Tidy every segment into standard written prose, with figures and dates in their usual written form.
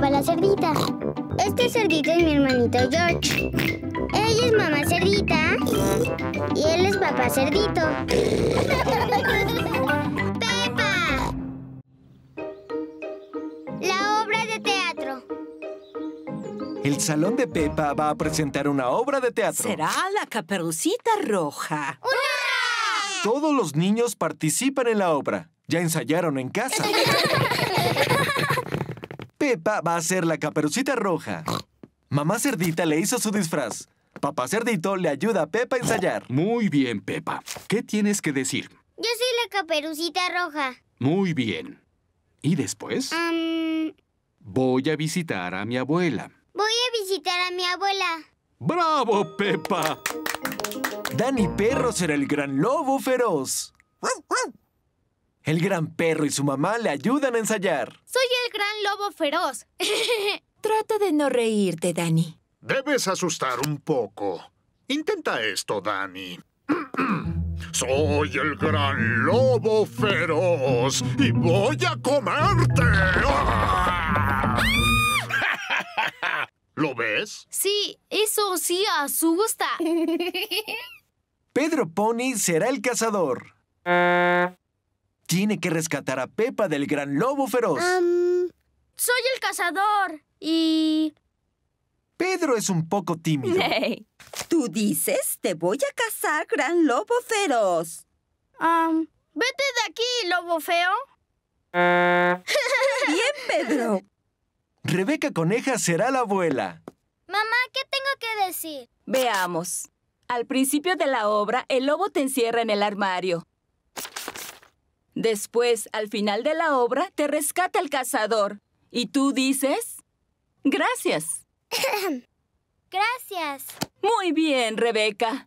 Pepa la cerdita. Este cerdito es mi hermanito George. Ella es mamá cerdita y él es papá cerdito. ¡Pepa! La obra de teatro. El salón de Pepa va a presentar una obra de teatro. Será la Caperucita Roja. ¡Hurra! Todos los niños participan en la obra. Ya ensayaron en casa. Pepa va a ser la Caperucita Roja. Mamá Cerdita le hizo su disfraz. Papá Cerdito le ayuda a Pepa a ensayar. Muy bien, Pepa. ¿Qué tienes que decir? Yo soy la Caperucita Roja. Muy bien. ¿Y después? Voy a visitar a mi abuela. Voy a visitar a mi abuela. ¡Bravo, Pepa! Danny Perro será el gran lobo feroz. El gran perro y su mamá le ayudan a ensayar. Soy el gran lobo feroz. Trata de no reírte, Danny. Debes asustar un poco. Intenta esto, Danny. Soy el gran lobo feroz y voy a comerte. ¿Lo ves? Sí, eso sí asusta. Pedro Pony será el cazador. Tiene que rescatar a Pepa del gran lobo feroz. Soy el cazador y... Pedro es un poco tímido. Hey, tú dices, te voy a cazar, gran lobo feroz. Vete de aquí, lobo feo. Bien, Pedro. Rebeca Coneja será la abuela. Mamá, ¿qué tengo que decir? Veamos. Al principio de la obra, el lobo te encierra en el armario. Después, al final de la obra, te rescata el cazador. Y tú dices... Gracias. Gracias. Muy bien, Rebeca.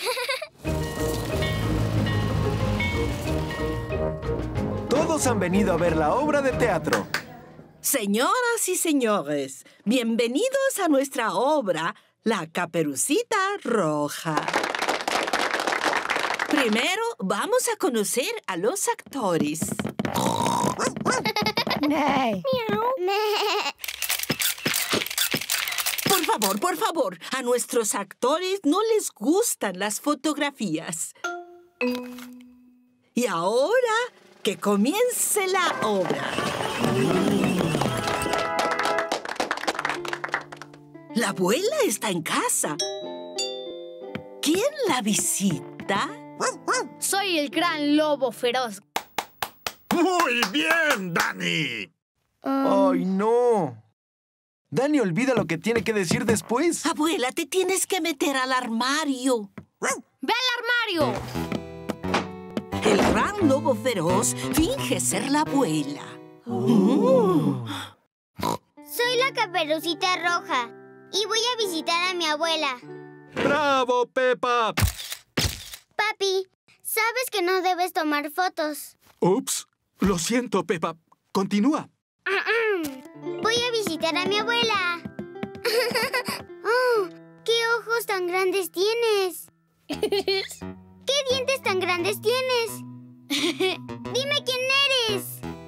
Todos han venido a ver la obra de teatro. Señoras y señores, bienvenidos a nuestra obra, La Caperucita Roja. Primero, vamos a conocer a los actores. Por favor, a nuestros actores no les gustan las fotografías. Y ahora, que comience la obra. La abuela está en casa. ¿Quién la visita? Soy el gran lobo feroz. ¡Muy bien, Danny! ¡Ay, no! Danny olvida lo que tiene que decir después. Abuela, te tienes que meter al armario. ¡Ve al armario! El gran lobo feroz finge ser la abuela. Soy la Caperucita Roja y voy a visitar a mi abuela. ¡Bravo, Pepa! Papi, sabes que no debes tomar fotos. Ups, lo siento, Pepa. Continúa. Voy a visitar a mi abuela. ¡Oh! ¡Qué ojos tan grandes tienes! ¿Qué dientes tan grandes tienes? ¡Dime quién eres!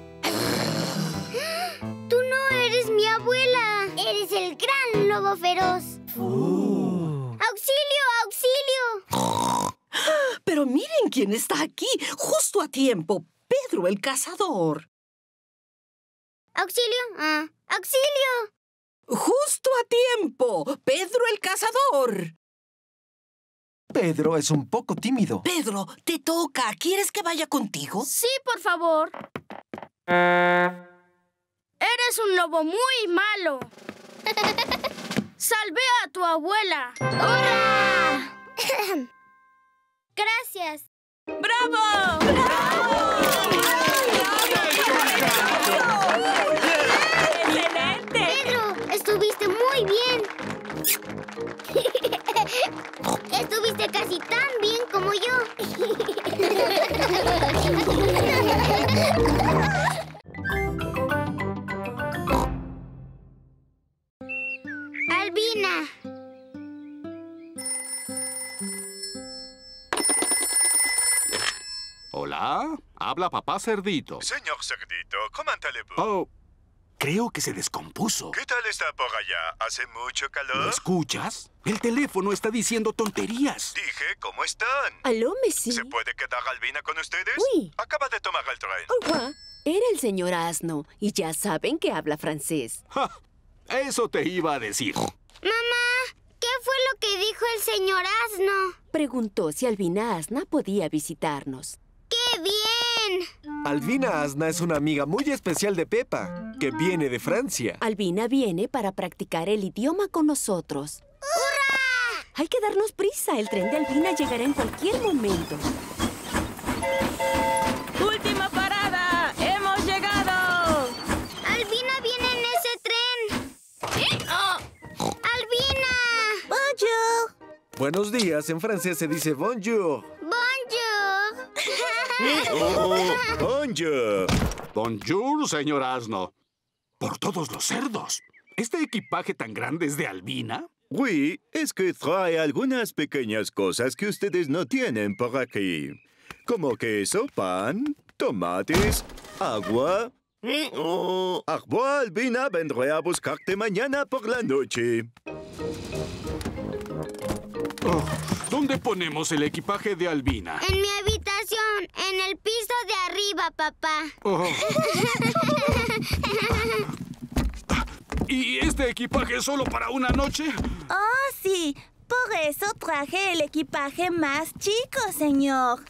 ¡Tú no eres mi abuela! ¡Eres el gran lobo feroz! ¡Auxilio! ¡Auxilio! Pero miren quién está aquí, justo a tiempo. Pedro el cazador. ¡Auxilio! ¡Auxilio! ¡Justo a tiempo! ¡Pedro el cazador! Pedro es un poco tímido. Pedro, te toca. ¿Quieres que vaya contigo? Sí, por favor. Eres un lobo muy malo. Salvé a tu abuela. ¡Hurra! Gracias. ¡Bravo! ¡Bravo! ¡Excelente! Pedro, estuviste muy bien. Estuviste casi tan bien como yo. Albina. Hola, habla papá Cerdito. Señor Cerdito, ¿cómo allez-vous? Oh, Creo que se descompuso. ¿Qué tal está por allá? ¿Hace mucho calor? ¿Lo escuchas? El teléfono está diciendo tonterías. Dije, ¿cómo están? Aló, Messi. ¿Se puede quedar Albina con ustedes? Oui. Acaba de tomar el tren. Au revoir. Era el señor Asno, y ya saben que habla francés. ¡Ja! Eso te iba a decir. Mamá, ¿qué fue lo que dijo el señor Asno? Preguntó si Albina Asna podía visitarnos. ¡Qué bien! Albina Asna es una amiga muy especial de Pepa, que viene de Francia. Albina viene para practicar el idioma con nosotros. ¡Hurra! Hay que darnos prisa. El tren de Albina llegará en cualquier momento. ¡Última parada! ¡Hemos llegado! ¡Albina viene en ese tren! ¡Albina! ¡Bonjour! Buenos días, en francés se dice bonjour. ¡Bonjour! Bonjour. Bonjour, señor Asno. Por todos los cerdos. ¿Este equipaje tan grande es de Albina? Oui, es que trae algunas pequeñas cosas que ustedes no tienen por aquí. Como queso, pan, tomates, agua. Agua, Albina, vendré a buscarte mañana por la noche. Oh, ¿dónde ponemos el equipaje de Albina? En mi habitación, en el piso de arriba, papá. Oh. ¿Y este equipaje es solo para una noche? Oh, sí. Por eso traje el equipaje más chico, señor.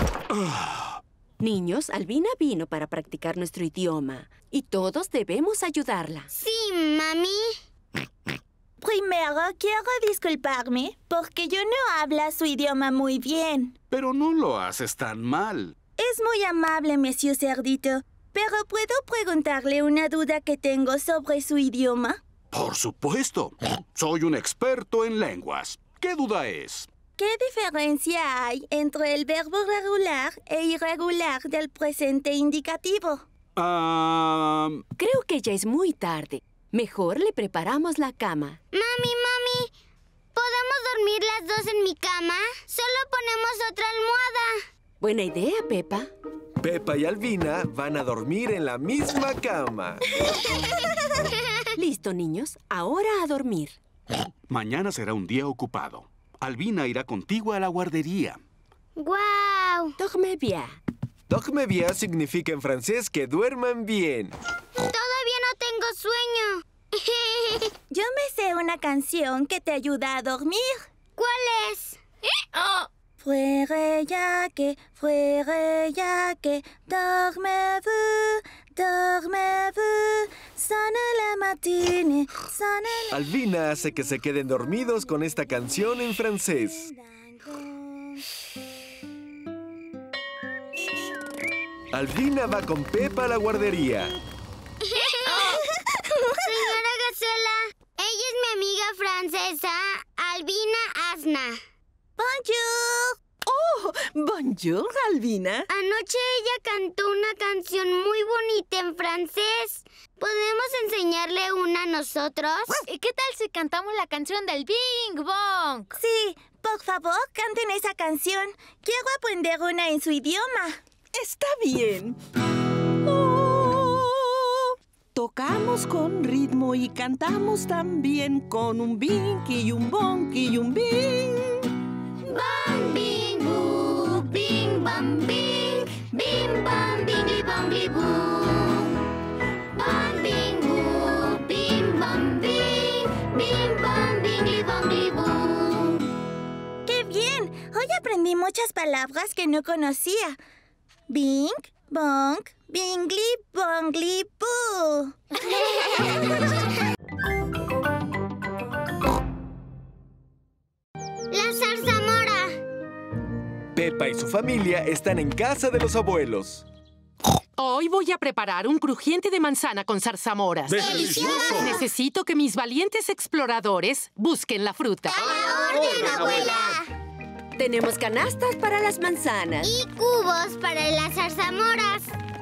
Niños, Albina vino para practicar nuestro idioma. Y todos debemos ayudarla. Sí, mami. Primero quiero disculparme porque yo no hablo su idioma muy bien. Pero no lo haces tan mal. Es muy amable, Monsieur Cerdito. ¿Pero puedo preguntarle una duda que tengo sobre su idioma? Por supuesto. Soy un experto en lenguas. ¿Qué duda es? ¿Qué diferencia hay entre el verbo regular e irregular del presente indicativo? Creo que ya es muy tarde. Mejor le preparamos la cama. Mami, ¿podemos dormir las dos en mi cama? Solo ponemos otra almohada. Buena idea, Pepa. Pepa y Albina van a dormir en la misma cama. Listo, niños. Ahora a dormir. Mañana será un día ocupado. Albina irá contigo a la guardería. ¡Guau! Dorme bien. Dorme bien significa en francés que duerman bien. Todavía no tengo sueño. Yo me sé una canción que te ayuda a dormir. ¿Cuál es? Frère Jacques, dormez-vous, sonne la matine, sonne la... Albina hace que se queden dormidos con esta canción en francés. Albina va con Pepa a la guardería. Señora Gacela, ella es mi amiga francesa, Albina Asna. Bonjour. ¡Oh! Bonjour, Albina. Anoche ella cantó una canción muy bonita en francés. ¿Podemos enseñarle una a nosotros? ¿Y qué tal si cantamos la canción del Bing Bong? Sí, por favor, canten esa canción. Quiero aprender una en su idioma. Está bien. Oh, tocamos con ritmo y cantamos también con un bing y un bong y un bing. Bang, bing, boo, bing, bang, bing, bing, bang, bingly, bangly, boo. Bang, bing, boo, bing, bang, bing, bing, bang, bingly, bangly, boo. ¡Qué bien! Hoy aprendí muchas palabras que no conocía. Bing, bong, bingly, bongly, boo. La zarzamora. Pepa y su familia están en casa de los abuelos. Hoy voy a preparar un crujiente de manzana con zarzamoras. ¡Delicioso! Necesito que mis valientes exploradores busquen la fruta. ¡A la orden, abuela! Tenemos canastas para las manzanas. Y cubos para las zarzamoras.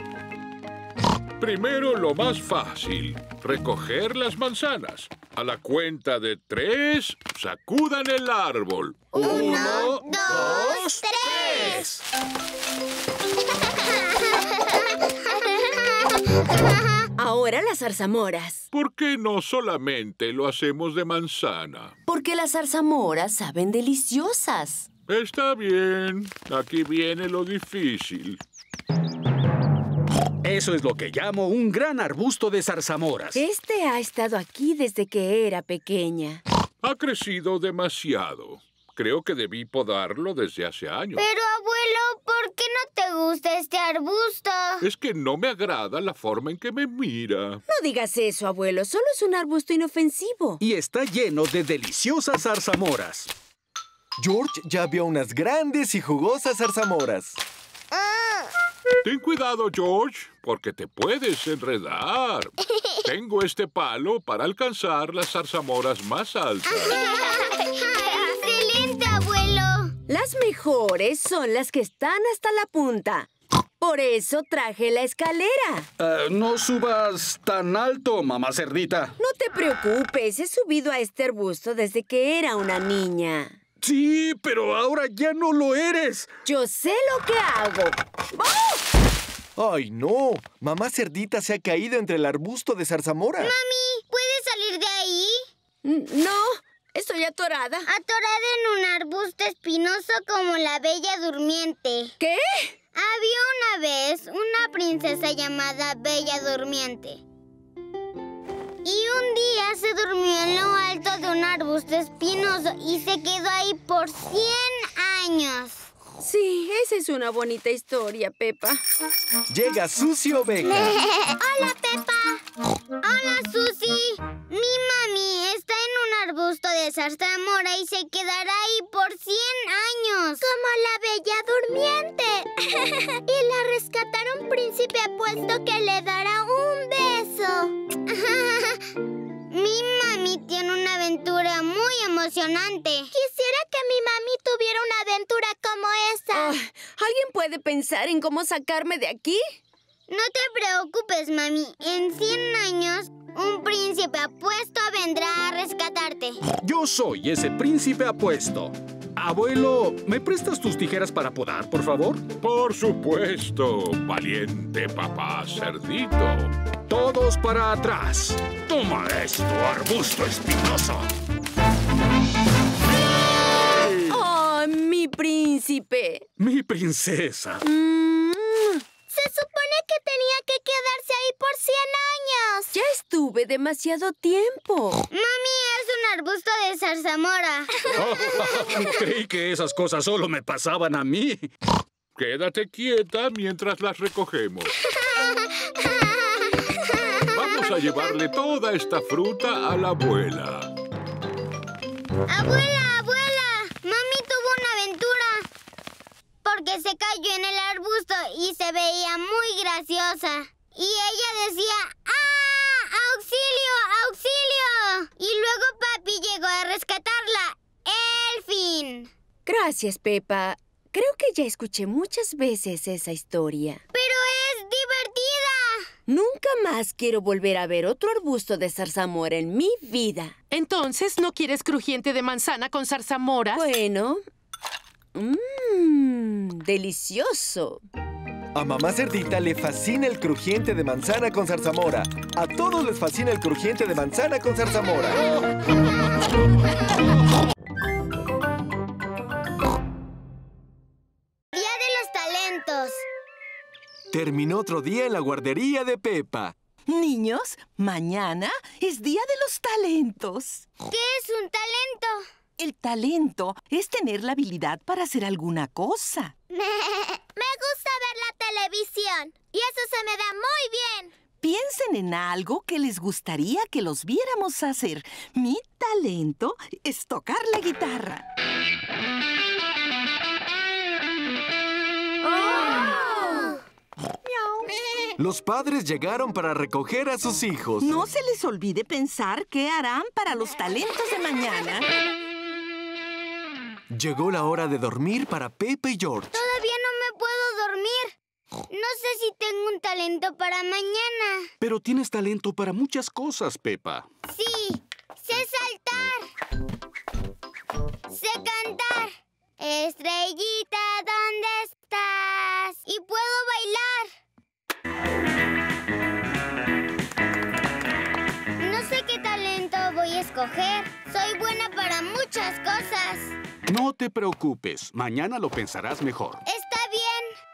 Primero lo más fácil, recoger las manzanas. A la cuenta de 3, sacudan el árbol. 1, 2, 3. Ahora fuera las zarzamoras. ¿Por qué no solamente lo hacemos de manzana? Porque las zarzamoras saben deliciosas. Está bien. Aquí viene lo difícil. Eso es lo que llamo un gran arbusto de zarzamoras. Este ha estado aquí desde que era pequeña. Ha crecido demasiado. Creo que debí podarlo desde hace años. Pero, abuelo, ¿por qué no te gusta este arbusto? Es que no me agrada la forma en que me mira. No digas eso, abuelo. Solo es un arbusto inofensivo. Y está lleno de deliciosas zarzamoras. George ya vio unas grandes y jugosas zarzamoras. Ten cuidado, George, porque te puedes enredar. Tengo este palo para alcanzar las zarzamoras más altas. ¡Excelente, abuelo! Las mejores son las que están hasta la punta. Por eso traje la escalera. No subas tan alto, mamá cerdita. No te preocupes, he subido a este arbusto desde que era una niña. Sí, pero ahora ya no lo eres. Yo sé lo que hago. ¡Oh! ¡Ay, no! Mamá cerdita se ha caído entre el arbusto de zarzamora. Mami, ¿puedes salir de ahí? No, estoy atorada. Atorada en un arbusto espinoso como la Bella Durmiente. ¿Qué? Había una vez una princesa llamada Bella Durmiente. Y un día se durmió en lo alto de un arbusto espinoso y se quedó ahí por 100 años. Sí, esa es una bonita historia, Pepa. Llega Susie Oveja. ¡Hola, Pepa! ¡Hola, Susie! Mi mami está en un arbusto de zarzamora y se quedará ahí por 100 años. Como la Bella Durmiente. Y la rescatará un príncipe apuesto que le dará un beso. Mi mami tiene una aventura muy emocionante. Quisiera que mi mami tuviera una aventura como esa. ¿Alguien puede pensar en cómo sacarme de aquí? No te preocupes, mami. En 100 años, un príncipe apuesto vendrá a rescatarte. Yo soy ese príncipe apuesto. Abuelo, ¿me prestas tus tijeras para podar, por favor? Por supuesto, valiente papá cerdito. Todos para atrás. Toma esto, arbusto espinoso. ¡Oh, mi príncipe! Mi princesa. Se supone que tenía que quedarse ahí por 100 años. Ya estuve demasiado tiempo. Mami, es un arbusto de zarzamora. Creí que esas cosas solo me pasaban a mí. Quédate quieta mientras las recogemos. Vamos a llevarle toda esta fruta a la abuela. ¡Abuela, abuela! Mami tuvo una aventura. Porque se cayó en el arbusto y se veía muy graciosa. Y ella decía, ¡ah! ¡Auxilio! ¡Auxilio! Y luego papi llegó a rescatarla. ¡El fin! Gracias, Pepa. Creo que ya escuché muchas veces esa historia. ¡Pero es divertida! Nunca más quiero volver a ver otro arbusto de zarzamora en mi vida. Entonces, ¿no quieres crujiente de manzana con zarzamoras? Bueno. Delicioso. A mamá cerdita le fascina el crujiente de manzana con zarzamora. A todos les fascina el crujiente de manzana con zarzamora. Día de los talentos. Terminó otro día en la guardería de Pepa. Niños, mañana es Día de los Talentos. ¿Qué es un talento? El talento es tener la habilidad para hacer alguna cosa. Me gusta ver la televisión y eso se me da muy bien. Piensen en algo que les gustaría que los viéramos hacer. Mi talento es tocar la guitarra. Los padres llegaron para recoger a sus hijos. No se les olvide pensar qué harán para los talentos de mañana. Llegó la hora de dormir para Pepa y George. Todavía no me puedo dormir. No sé si tengo un talento para mañana. Pero tienes talento para muchas cosas, Pepa. Sí, sé saltar. Sé cantar. Estrellita, ¿dónde estás? Y puedo bailar. escoger. Soy buena para muchas cosas. No te preocupes. Mañana lo pensarás mejor. Está bien.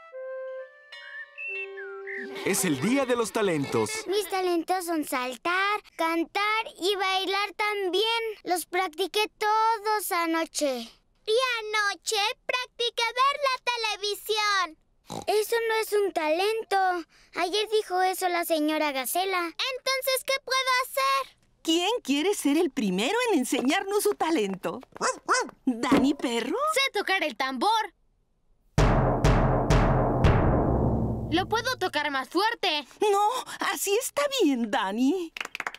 Es el día de los talentos. Mis talentos son saltar, cantar y bailar también. Los practiqué todos anoche. Y anoche practiqué ver la televisión. Eso no es un talento. Ayer dijo eso la señora Gacela. Entonces, ¿qué puedo hacer? ¿Quién quiere ser el primero en enseñarnos su talento? ¿Dani Perro? Sé tocar el tambor. Lo puedo tocar más fuerte. No, así está bien, Dani.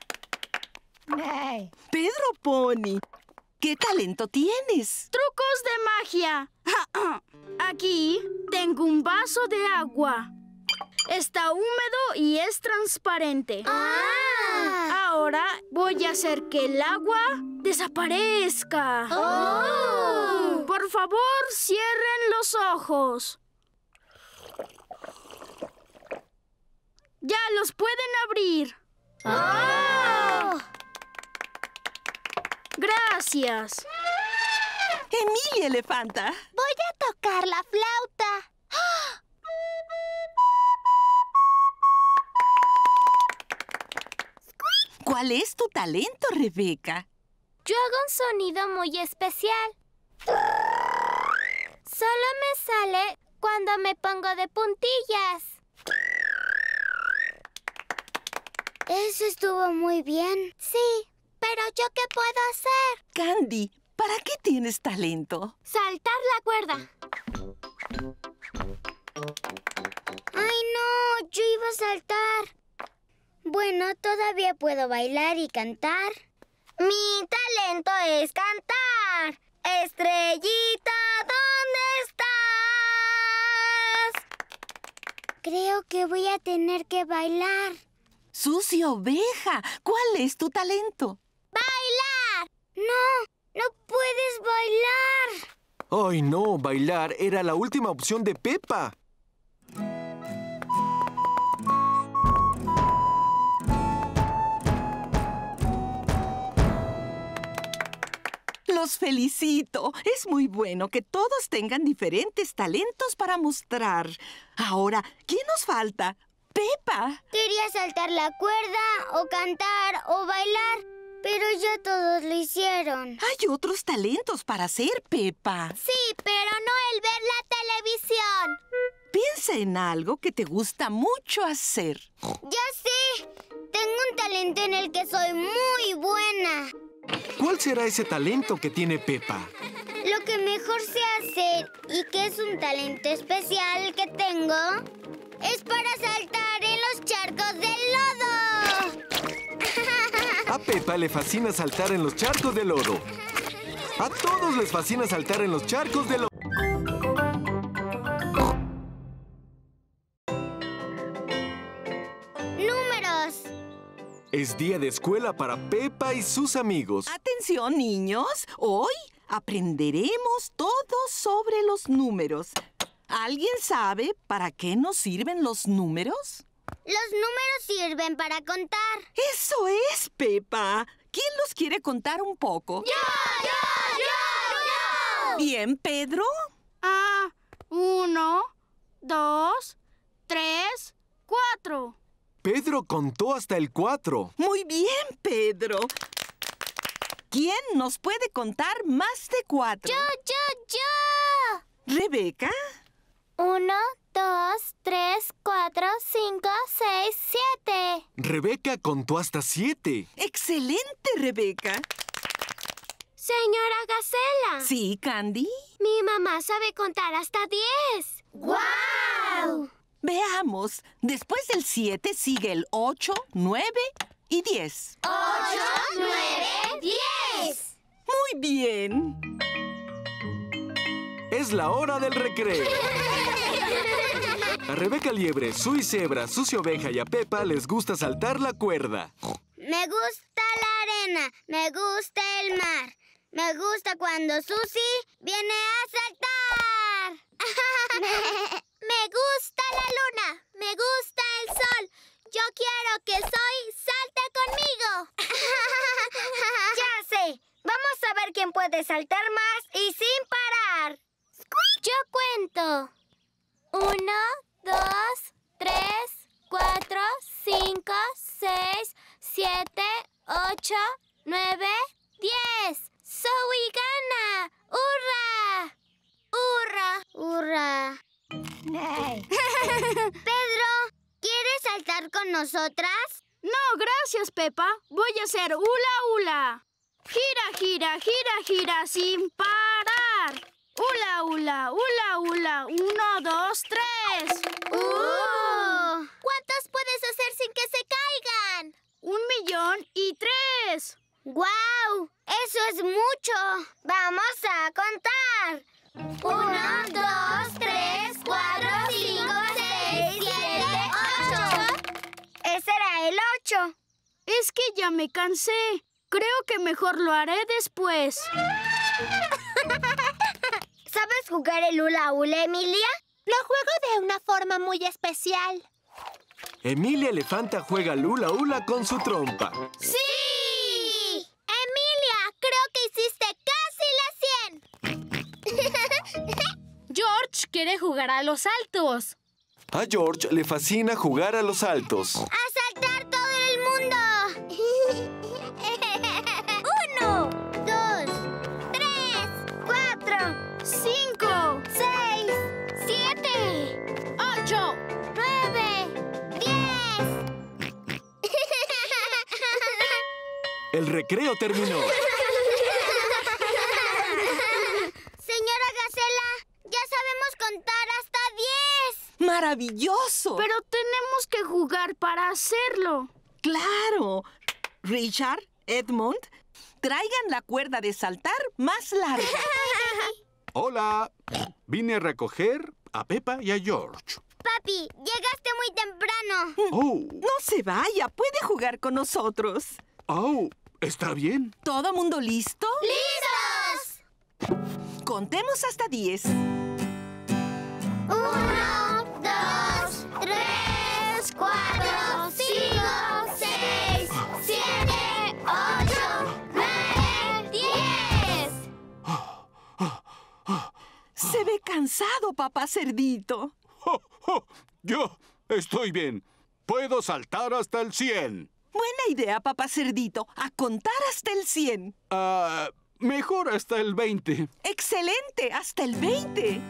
Pedro Pony, ¿qué talento tienes? ¡Trucos de magia! Aquí tengo un vaso de agua. Está húmedo y es transparente. Ahora voy a hacer que el agua desaparezca. Por favor, cierren los ojos. ¡Ya los pueden abrir! ¡Gracias! Emilia Elefanta. Voy a tocar la flauta. ¿Cuál es tu talento, Rebeca? Yo hago un sonido muy especial. Solo me sale cuando me pongo de puntillas. Eso estuvo muy bien. Sí, pero ¿yo qué puedo hacer? Candy, ¿para qué tienes talento? Saltar la cuerda. ¡Ay, no! Yo iba a saltar. Bueno, todavía puedo bailar y cantar. Mi talento es cantar. Estrellita, ¿dónde estás? Creo que voy a tener que bailar. Susi Oveja, ¿cuál es tu talento? ¡Bailar! No puedes bailar. ¡Ay, no! Bailar era la última opción de Peppa. Los felicito. Es muy bueno que todos tengan diferentes talentos para mostrar. Ahora, ¿quién nos falta? ¡Peppa! Quería saltar la cuerda, o cantar, o bailar, pero ya todos lo hicieron. Hay otros talentos para hacer, Peppa. Sí, pero no el ver la televisión. Piensa en algo que te gusta mucho hacer. ¡Ya sé! Tengo un talento en el que soy muy buena. ¿Cuál será ese talento que tiene Peppa? Lo que mejor sé hacer, y que es un talento especial que tengo, es para saltar en los charcos del lodo. A Peppa le fascina saltar en los charcos de lodo. A todos les fascina saltar en los charcos de lodo. ¡Números! Es día de escuela para Peppa y sus amigos. Atención, niños. Hoy aprenderemos todo sobre los números. ¿Alguien sabe para qué nos sirven los números? Los números sirven para contar. ¡Eso es, Peppa! ¿Quién los quiere contar un poco? ¡Yo! Bien, Pedro. 1, 2, 3, 4. Pedro contó hasta el 4. Muy bien, Pedro. ¿Quién nos puede contar más de 4? ¡Yo! ¿Rebeca? 1, 2, 3, 4, 5, 6, 7. Rebeca contó hasta 7. ¡Excelente, Rebeca! Señora Gacela. Sí, Candy. Mi mamá sabe contar hasta 10. ¡Guau! Veamos. Después del 7 sigue el 8, 9 y 10. 8, 9, 10. Muy bien. Es la hora del recreo. A Rebeca Liebre, Sui Zebra, Susi Oveja y a Peppa les gusta saltar la cuerda. Me gusta la arena, me gusta el mar. Me gusta cuando Susi viene a saltar. Me gusta la luna, me gusta el sol. Yo quiero que Soy salte conmigo. ¡Ya puedes saltar más y sin parar. Yo cuento. 1, 2, 3, 4, 5, 6, 7, 8, 9, 10. ¡Zoe gana! ¡Hurra! ¡Hurra! Pedro, ¿quieres saltar con nosotras? No, gracias, Pepa. Voy a hacer hula hula. Gira, gira, gira, gira sin parar. Hula hula, hula hula. 1, 2, 3. ¿Cuántos puedes hacer sin que se caigan? 1,000,003. ¡Guau! ¡Eso es mucho! ¡Vamos a contar! 1, 2, 3, 4, 5, 6, 7, 8. Ese era el 8. Es que ya me cansé. Creo que mejor lo haré después. ¿Sabes jugar el hula hula, Emilia? Lo juego de una forma muy especial. Emilia Elefanta juega hula hula con su trompa. ¡Sí! Emilia, creo que hiciste casi la 100. George quiere jugar a los saltos. A George le fascina jugar a los saltos. ¡A saltar todo el mundo! 1, 2, 3, 4, 5, 6, 7, 8, 9, 10. El recreo terminó. Señora Gacela, ya sabemos contar hasta 10. ¡Maravilloso! Pero tenemos que jugar para hacerlo. ¡Claro! Richard, Edmund, traigan la cuerda de saltar más larga. Hola. Vine a recoger a Peppa y a George. Papi, llegaste muy temprano. Oh, No se vaya, puede jugar con nosotros. oh, está bien. ¿Todo mundo listo? ¡Listos! Contemos hasta 10. 1, 2, 3, 4, 5, 6, 7, 8, 9, 10. Se ve cansado, papá cerdito. ¡Oh, oh! Yo estoy bien. Puedo saltar hasta el 100. Buena idea, papá cerdito. A contar hasta el 100. Mejor hasta el 20. ¡Excelente! ¡Hasta el 20!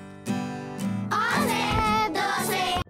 11,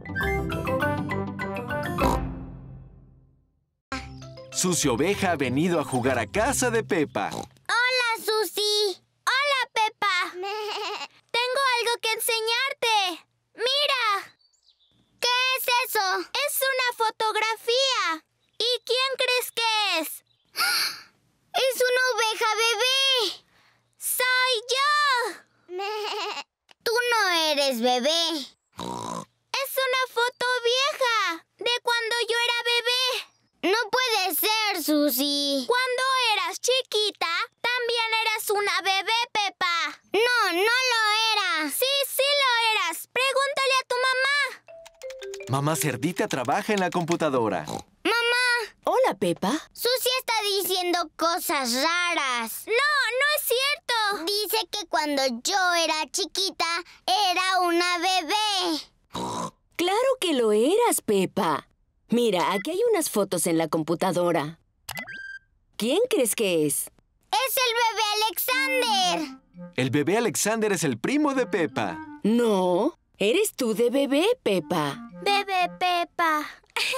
12. Susi Oveja ha venido a jugar a casa de Peppa. Hola, Susi. Hola, Peppa. Tengo algo que enseñarte. Mira. ¿Qué es eso? Es una fotografía. ¿Y quién crees que es? ¡Es una oveja bebé! ¡Soy yo! Tú no eres bebé. Es una foto vieja de cuando yo era bebé. No puede ser, Susi. Cuando eras chiquita, también eras una bebé, Peppa. No, no lo era. Sí, sí lo eras. Pregúntale a tu mamá. Mamá Cerdita trabaja en la computadora. ¡Mamá! Hola, Peppa. Susi está diciendo cosas raras. No, no es cierto. Dice que cuando yo era chiquita, era una bebé. Claro que lo eras, Peppa. Mira, aquí hay unas fotos en la computadora. ¿Quién crees que es? ¡Es el bebé Alexander! El bebé Alexander es el primo de Peppa. No, eres tú de bebé, Peppa. Bebé Peppa.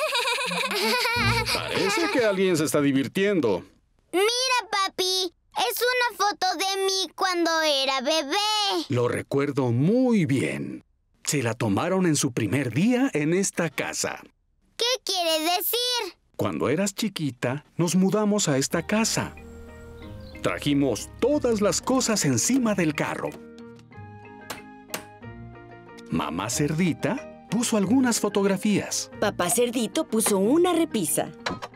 Parece que alguien se está divirtiendo. Mira, papi. Es una foto de mí cuando era bebé. Lo recuerdo muy bien. Se la tomaron en su primer día en esta casa. ¿Qué quiere decir? Cuando eras chiquita, nos mudamos a esta casa. Trajimos todas las cosas encima del carro. Mamá Cerdita puso algunas fotografías. Papá Cerdito puso una repisa.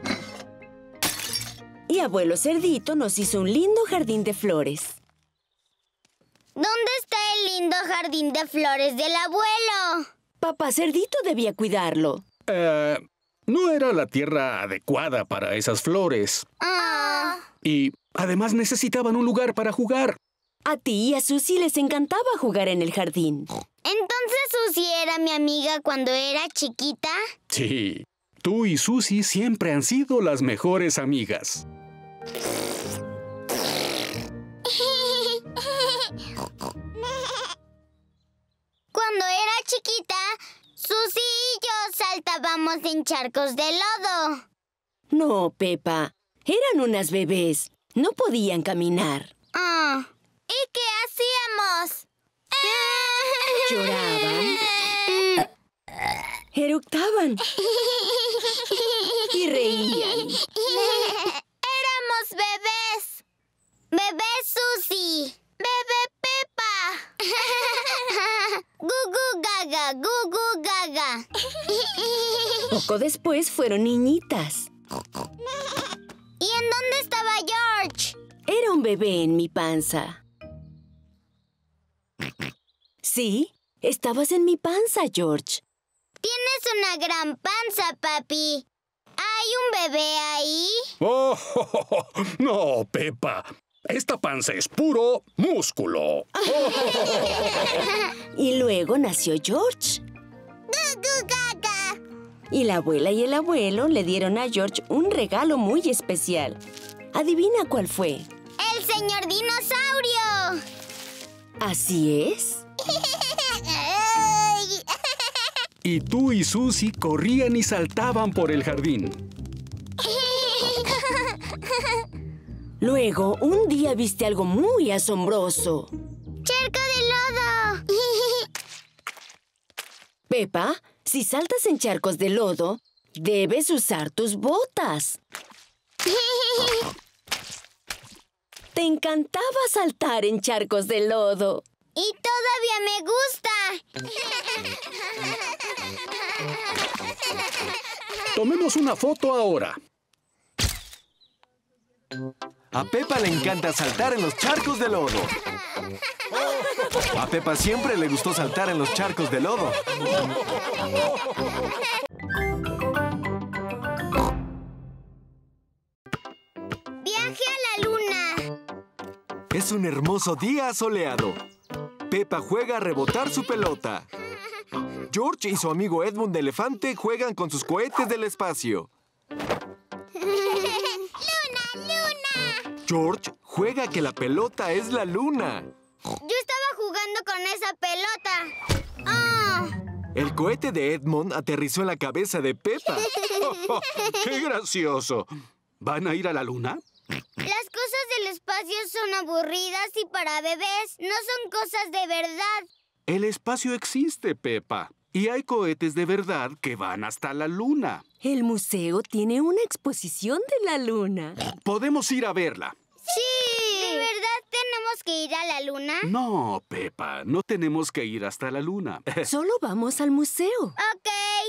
Y abuelo Cerdito nos hizo un lindo jardín de flores. ¿Dónde está el lindo jardín de flores del abuelo? Papá Cerdito debía cuidarlo. No era la tierra adecuada para esas flores. Ah. Y Además, necesitaban un lugar para jugar. A ti y a Susie les encantaba jugar en el jardín. ¿Entonces Susie era mi amiga cuando era chiquita? Sí, tú y Susie siempre han sido las mejores amigas. Cuando era chiquita, Susie y yo saltábamos en charcos de lodo. No, Peppa. Eran unas bebés. No podían caminar. ¿Y qué hacíamos? Lloraban. Eructaban. Y reían. Éramos bebés. Bebé Susie. Bebé Peppa. Gugu gaga, gugu gaga. Poco después fueron niñitas. ¿Y en dónde estaba George? Era un bebé en mi panza. Sí, estabas en mi panza, George. Tienes una gran panza, papi. ¿Hay un bebé ahí? ¡Oh! No, Peppa. Esta panza es puro músculo. Y luego nació George. ¡Gugu gaga! Y la abuela y el abuelo le dieron a George un regalo muy especial. ¿Adivina cuál fue? ¡El señor dinosaurio! ¿Así es? Y tú y Susie corrían y saltaban por el jardín. Luego, un día viste algo muy asombroso. ¡Charco de lodo! Peppa, si saltas en charcos de lodo, debes usar tus botas. Te encantaba saltar en charcos de lodo. ¡Y todavía me gusta! Tomemos una foto ahora. A Peppa le encanta saltar en los charcos de lodo. A Peppa siempre le gustó saltar en los charcos de lodo. ¡Viaje a la luna! Es un hermoso día soleado. Peppa juega a rebotar su pelota. George y su amigo Edmund de elefante juegan con sus cohetes del espacio. ¡Luna, luna! George juega que la pelota es la luna. Yo estaba jugando con esa pelota. ¡Oh! El cohete de Edmund aterrizó en la cabeza de Peppa. ¡Qué gracioso! ¿Van a ir a la luna? Las cosas del espacio son aburridas y para bebés no son cosas de verdad. El espacio existe, Peppa. Y hay cohetes de verdad que van hasta la luna. El museo tiene una exposición de la luna. Podemos ir a verla. ¡Sí! ¿De verdad tenemos que ir a la luna? No, Peppa, no tenemos que ir hasta la luna. Solo vamos al museo. Ok.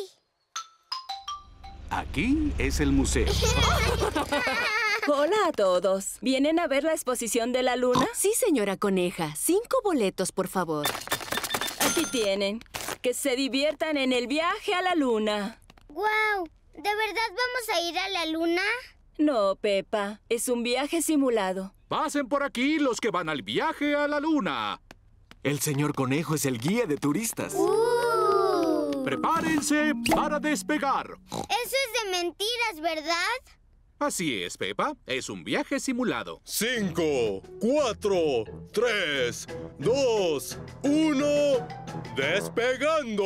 Aquí es el museo. Hola a todos. ¿Vienen a ver la exposición de la luna? Sí, señora Coneja. 5 boletos, por favor. Aquí tienen. Que se diviertan en el viaje a la luna. ¡Guau! ¿De verdad vamos a ir a la luna? No, Peppa. Es un viaje simulado. Pasen por aquí los que van al viaje a la luna. El señor Conejo es el guía de turistas. Prepárense para despegar. Eso es de mentiras, ¿verdad? Así es, Peppa. Es un viaje simulado. 5, 4, 3, 2, 1... ¡Despegando!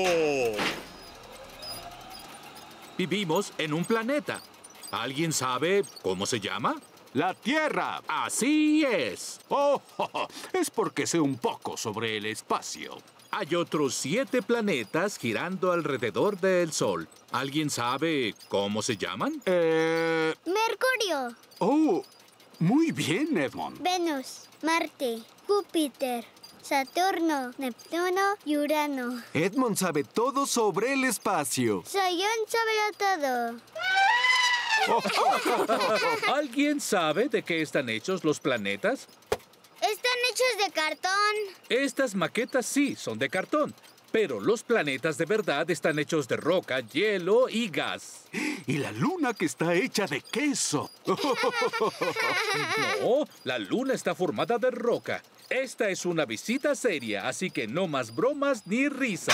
Vivimos en un planeta. ¿Alguien sabe cómo se llama? ¡La Tierra! Así es. ¡Oh! Es porque sé un poco sobre el espacio. Hay otros 7 planetas girando alrededor del Sol. ¿Alguien sabe cómo se llaman? Mercurio. Oh, muy bien, Edmund. Venus, Marte, Júpiter, Saturno, Neptuno y Urano. Edmund sabe todo sobre el espacio. Soy un sobre todo. ¿Alguien sabe de qué están hechos los planetas? Están hechos de cartón. Estas maquetas sí son de cartón, pero los planetas de verdad están hechos de roca, hielo y gas. Y la luna que está hecha de queso. No, la luna está formada de roca. Esta es una visita seria, así que no más bromas ni risas.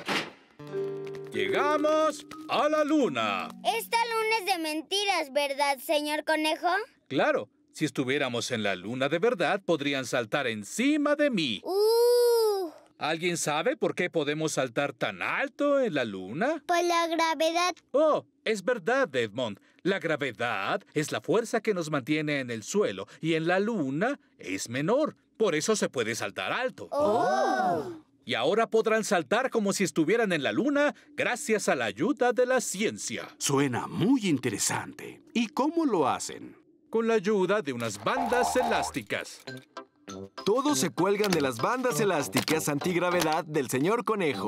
¡Llegamos a la luna! Esta luna es de mentiras, ¿verdad, señor conejo? Claro, si estuviéramos en la luna de verdad, podrían saltar encima de mí. ¿Alguien sabe por qué podemos saltar tan alto en la luna? Por la gravedad. Oh, es verdad, Edmond. La gravedad es la fuerza que nos mantiene en el suelo y en la luna es menor. Por eso se puede saltar alto. Y ahora podrán saltar como si estuvieran en la luna gracias a la ayuda de la ciencia. Suena muy interesante. ¿Y cómo lo hacen? Con la ayuda de unas bandas elásticas. Todos se cuelgan de las bandas elásticas antigravedad del señor conejo.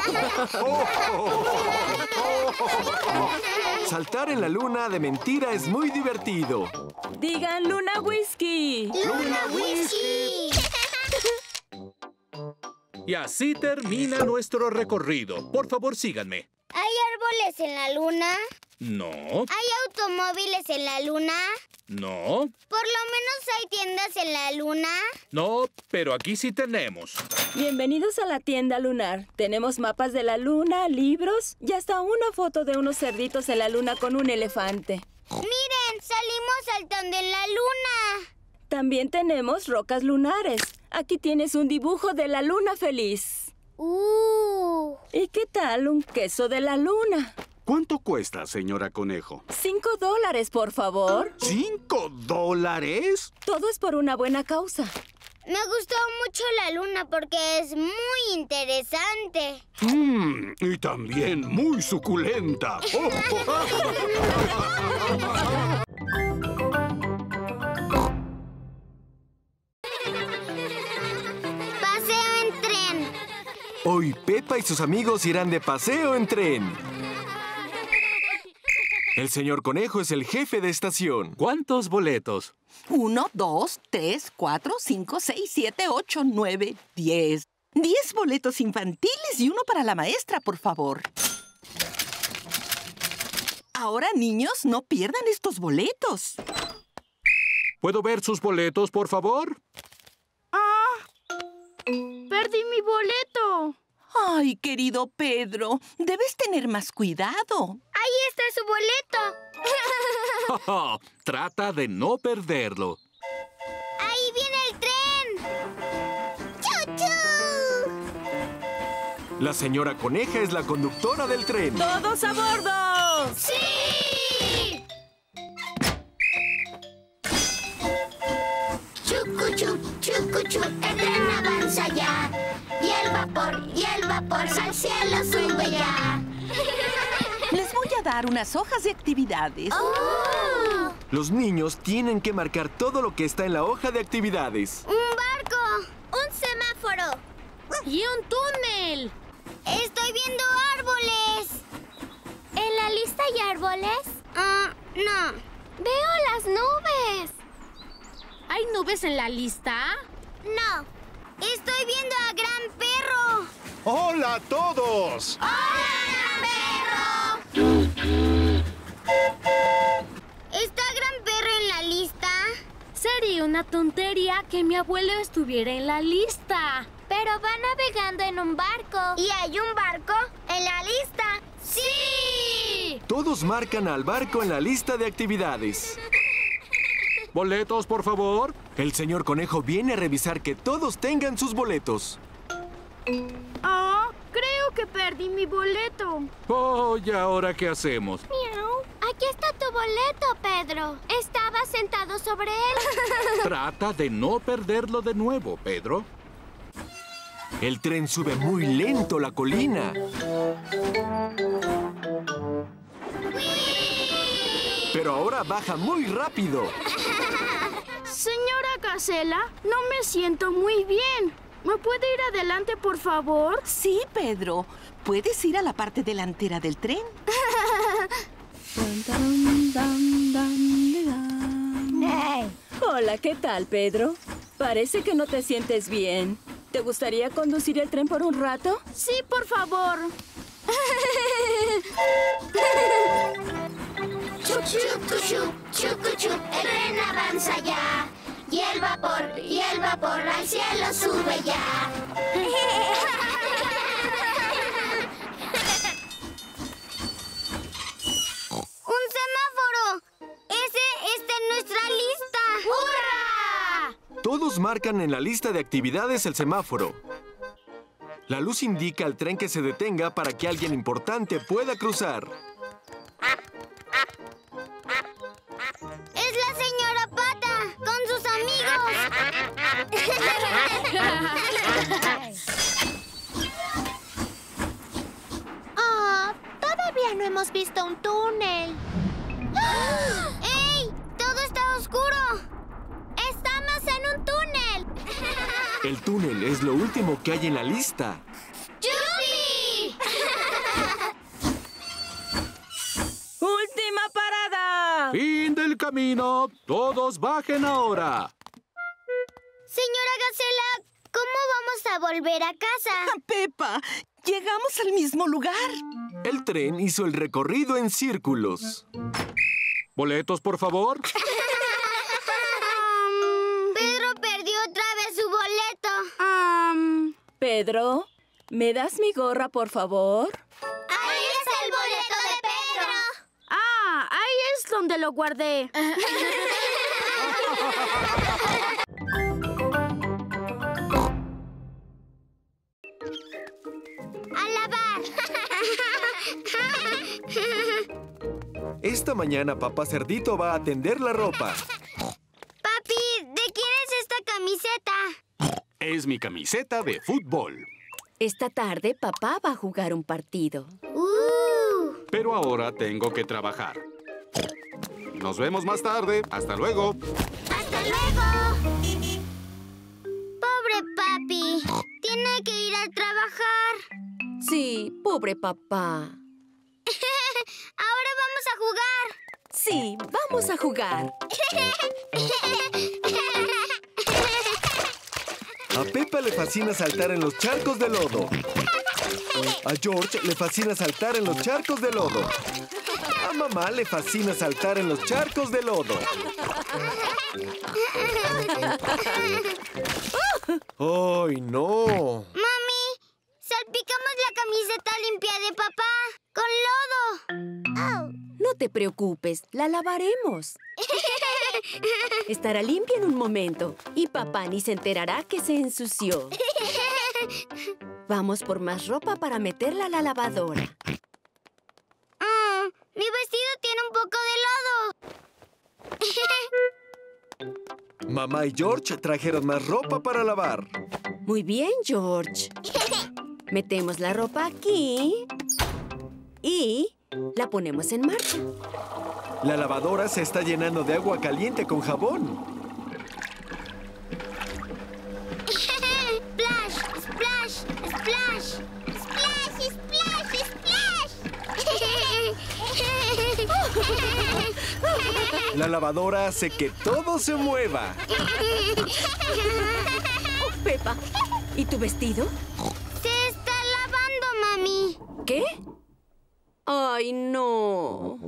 Saltar en la luna de mentira es muy divertido. Digan Luna Whisky. ¡Luna Whisky! Y así termina nuestro recorrido. Por favor, síganme. ¿Hay árboles en la luna? No. ¿Hay automóviles en la luna? No. ¿Por lo menos hay tiendas en la luna? No, pero aquí sí tenemos. Bienvenidos a la tienda lunar. Tenemos mapas de la luna, libros y hasta una foto de unos cerditos en la luna con un elefante. ¡Miren! ¡Salimos saltando en la luna! También tenemos rocas lunares. Aquí tienes un dibujo de la luna feliz. ¿Y qué tal un queso de la luna? ¿Cuánto cuesta, señora Conejo? $5, por favor. ¿$5? Todo es por una buena causa. Me gustó mucho la luna porque es muy interesante. Y también muy suculenta. Paseo en tren. Hoy Pepa y sus amigos irán de paseo en tren. El señor Conejo es el jefe de estación. ¿Cuántos boletos? 1, 2, 3, 4, 5, 6, 7, 8, 9, 10. 10 boletos infantiles y uno para la maestra, por favor. Ahora, niños, no pierdan estos boletos. ¿Puedo ver sus boletos, por favor? ¡Perdí mi boleto! Ay, querido Pedro, debes tener más cuidado. ¡Ahí está su boleto! Trata de no perderlo. ¡Ahí viene el tren! ¡Chu-chu! La señora Coneja es la conductora del tren. ¡Todos a bordo! ¡Sí! Chucuchuc, chucuchuc, el tren avanza ya. Y el vapor al cielo sube ya. Les voy a dar unas hojas de actividades. Los niños tienen que marcar todo lo que está en la hoja de actividades. ¡Un barco! ¡Un semáforo! ¡Y un túnel! ¡Estoy viendo árboles! ¿En la lista hay árboles? No. ¡Veo las nubes! ¿Hay nubes en la lista? No. ¡Estoy viendo a Gran Perro! ¡Hola a todos! ¡Hola, Gran Perro! ¿Está Gran Perro en la lista? Sería una tontería que mi abuelo estuviera en la lista. Pero va navegando en un barco. ¿Y hay un barco en la lista? ¡Sí! Todos marcan al barco en la lista de actividades. ¿Boletos, por favor? El señor Conejo viene a revisar que todos tengan sus boletos. Creo que perdí mi boleto. Oh, ¿y ahora qué hacemos? Miau. Aquí está tu boleto, Pedro. Estaba sentado sobre él. Trata de no perderlo de nuevo, Pedro. El tren sube muy lento la colina. Pero ahora baja muy rápido. Señora Gacela, no me siento muy bien. ¿Me puede ir adelante, por favor? Sí, Pedro. ¿Puedes ir a la parte delantera del tren? Hola, ¿qué tal, Pedro? Parece que no te sientes bien. ¿Te gustaría conducir el tren por un rato? Sí, por favor. Chup, chup, chup, chup, chup, el tren avanza ya. Y el vapor al cielo sube ya. ¡Un semáforo! ¡Ese está en nuestra lista! ¡Hurra! Todos marcan en la lista de actividades el semáforo. La luz indica al tren que se detenga para que alguien importante pueda cruzar. ¡Es la señora Pata con sus amigos! Oh, todavía no hemos visto un túnel. ¡Ey! ¡Todo está oscuro! ¡Estamos en un túnel! El túnel es lo último que hay en la lista. ¡Yupi! ¡Última parada! ¡Fin del camino! ¡Todos bajen ahora! Señora Gacela, ¿cómo vamos a volver a casa? Pepa, llegamos al mismo lugar. El tren hizo el recorrido en círculos. ¿Boletos, por favor? Pedro perdió otra vez su boleto. Pedro, ¿me das mi gorra, por favor? ¡Ahí está el boleto de Pedro! Ah, ahí es donde lo guardé. ¡A lavar! Esta mañana Papá Cerdito va a tender la ropa. Papi, ¿de quién es esta camiseta? Es mi camiseta de fútbol. Esta tarde papá va a jugar un partido. Pero ahora tengo que trabajar. Nos vemos más tarde. ¡Hasta luego! ¡Hasta luego! Pobre papi. Tiene que ir a trabajar. Sí, pobre papá. Ahora vamos a jugar. Sí, vamos a jugar. A Peppa le fascina saltar en los charcos de lodo. A George le fascina saltar en los charcos de lodo. A mamá le fascina saltar en los charcos de lodo. ¡Ay, no! Mami, salpicamos la camiseta limpia de papá con lodo. No te preocupes, la lavaremos. Estará limpia en un momento y papá ni se enterará que se ensució. Vamos por más ropa para meterla a la lavadora. Mi vestido tiene un poco de lodo. Mamá y George trajeron más ropa para lavar. Muy bien, George. Metemos la ropa aquí y la ponemos en marcha. La lavadora se está llenando de agua caliente con jabón. Splash, splash, splash. Splash, splash, splash. La lavadora hace que todo se mueva. Oh, Peppa, ¿y tu vestido? Se está lavando, mami. ¿Qué? ¡Ay, no!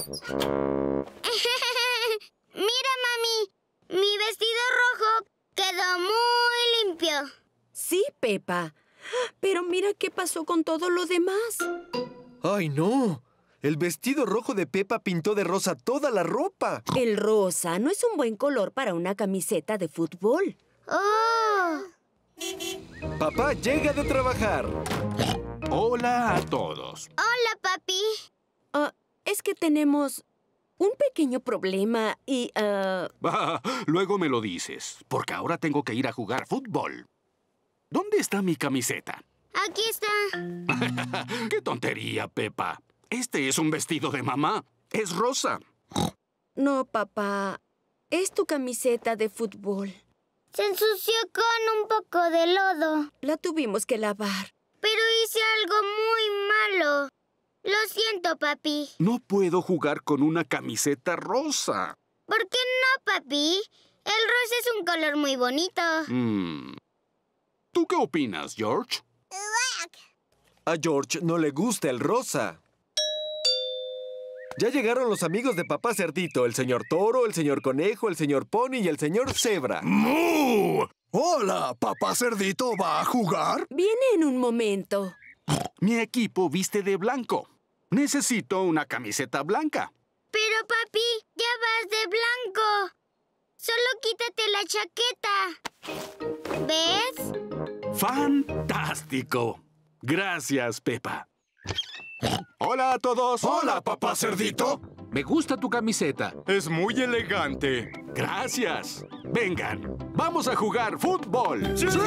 Mira, mami. Mi vestido rojo quedó muy limpio. Sí, Peppa. Pero mira qué pasó con todo lo demás. ¡Ay, no! El vestido rojo de Peppa pintó de rosa toda la ropa. El rosa no es un buen color para una camiseta de fútbol. ¡Oh! Papá llega de trabajar. Hola a todos. Hola, papi. Es que tenemos un pequeño problema y... Luego me lo dices, porque ahora tengo que ir a jugar fútbol. ¿Dónde está mi camiseta? Aquí está. ¡Qué tontería, Peppa! Este es un vestido de mamá. Es rosa. No, papá. Es tu camiseta de fútbol. Se ensució con un poco de lodo. La tuvimos que lavar. Pero hice algo muy malo. Lo siento, papi. No puedo jugar con una camiseta rosa. ¿Por qué no, papi? El rosa es un color muy bonito. ¿Tú qué opinas, George? A George no le gusta el rosa. Ya llegaron los amigos de Papá Cerdito, el señor Toro, el señor Conejo, el señor Pony y el señor Cebra. ¡Mu! Hola, ¿Papá Cerdito va a jugar? Viene en un momento. Mi equipo viste de blanco. Necesito una camiseta blanca. Pero, papi, ya vas de blanco. Solo quítate la chaqueta. ¿Ves? ¡Fantástico! Gracias, Pepa. Hola a todos. Hola, Papá Cerdito. Me gusta tu camiseta. Es muy elegante. Gracias. Vengan, vamos a jugar fútbol. ¡Sí!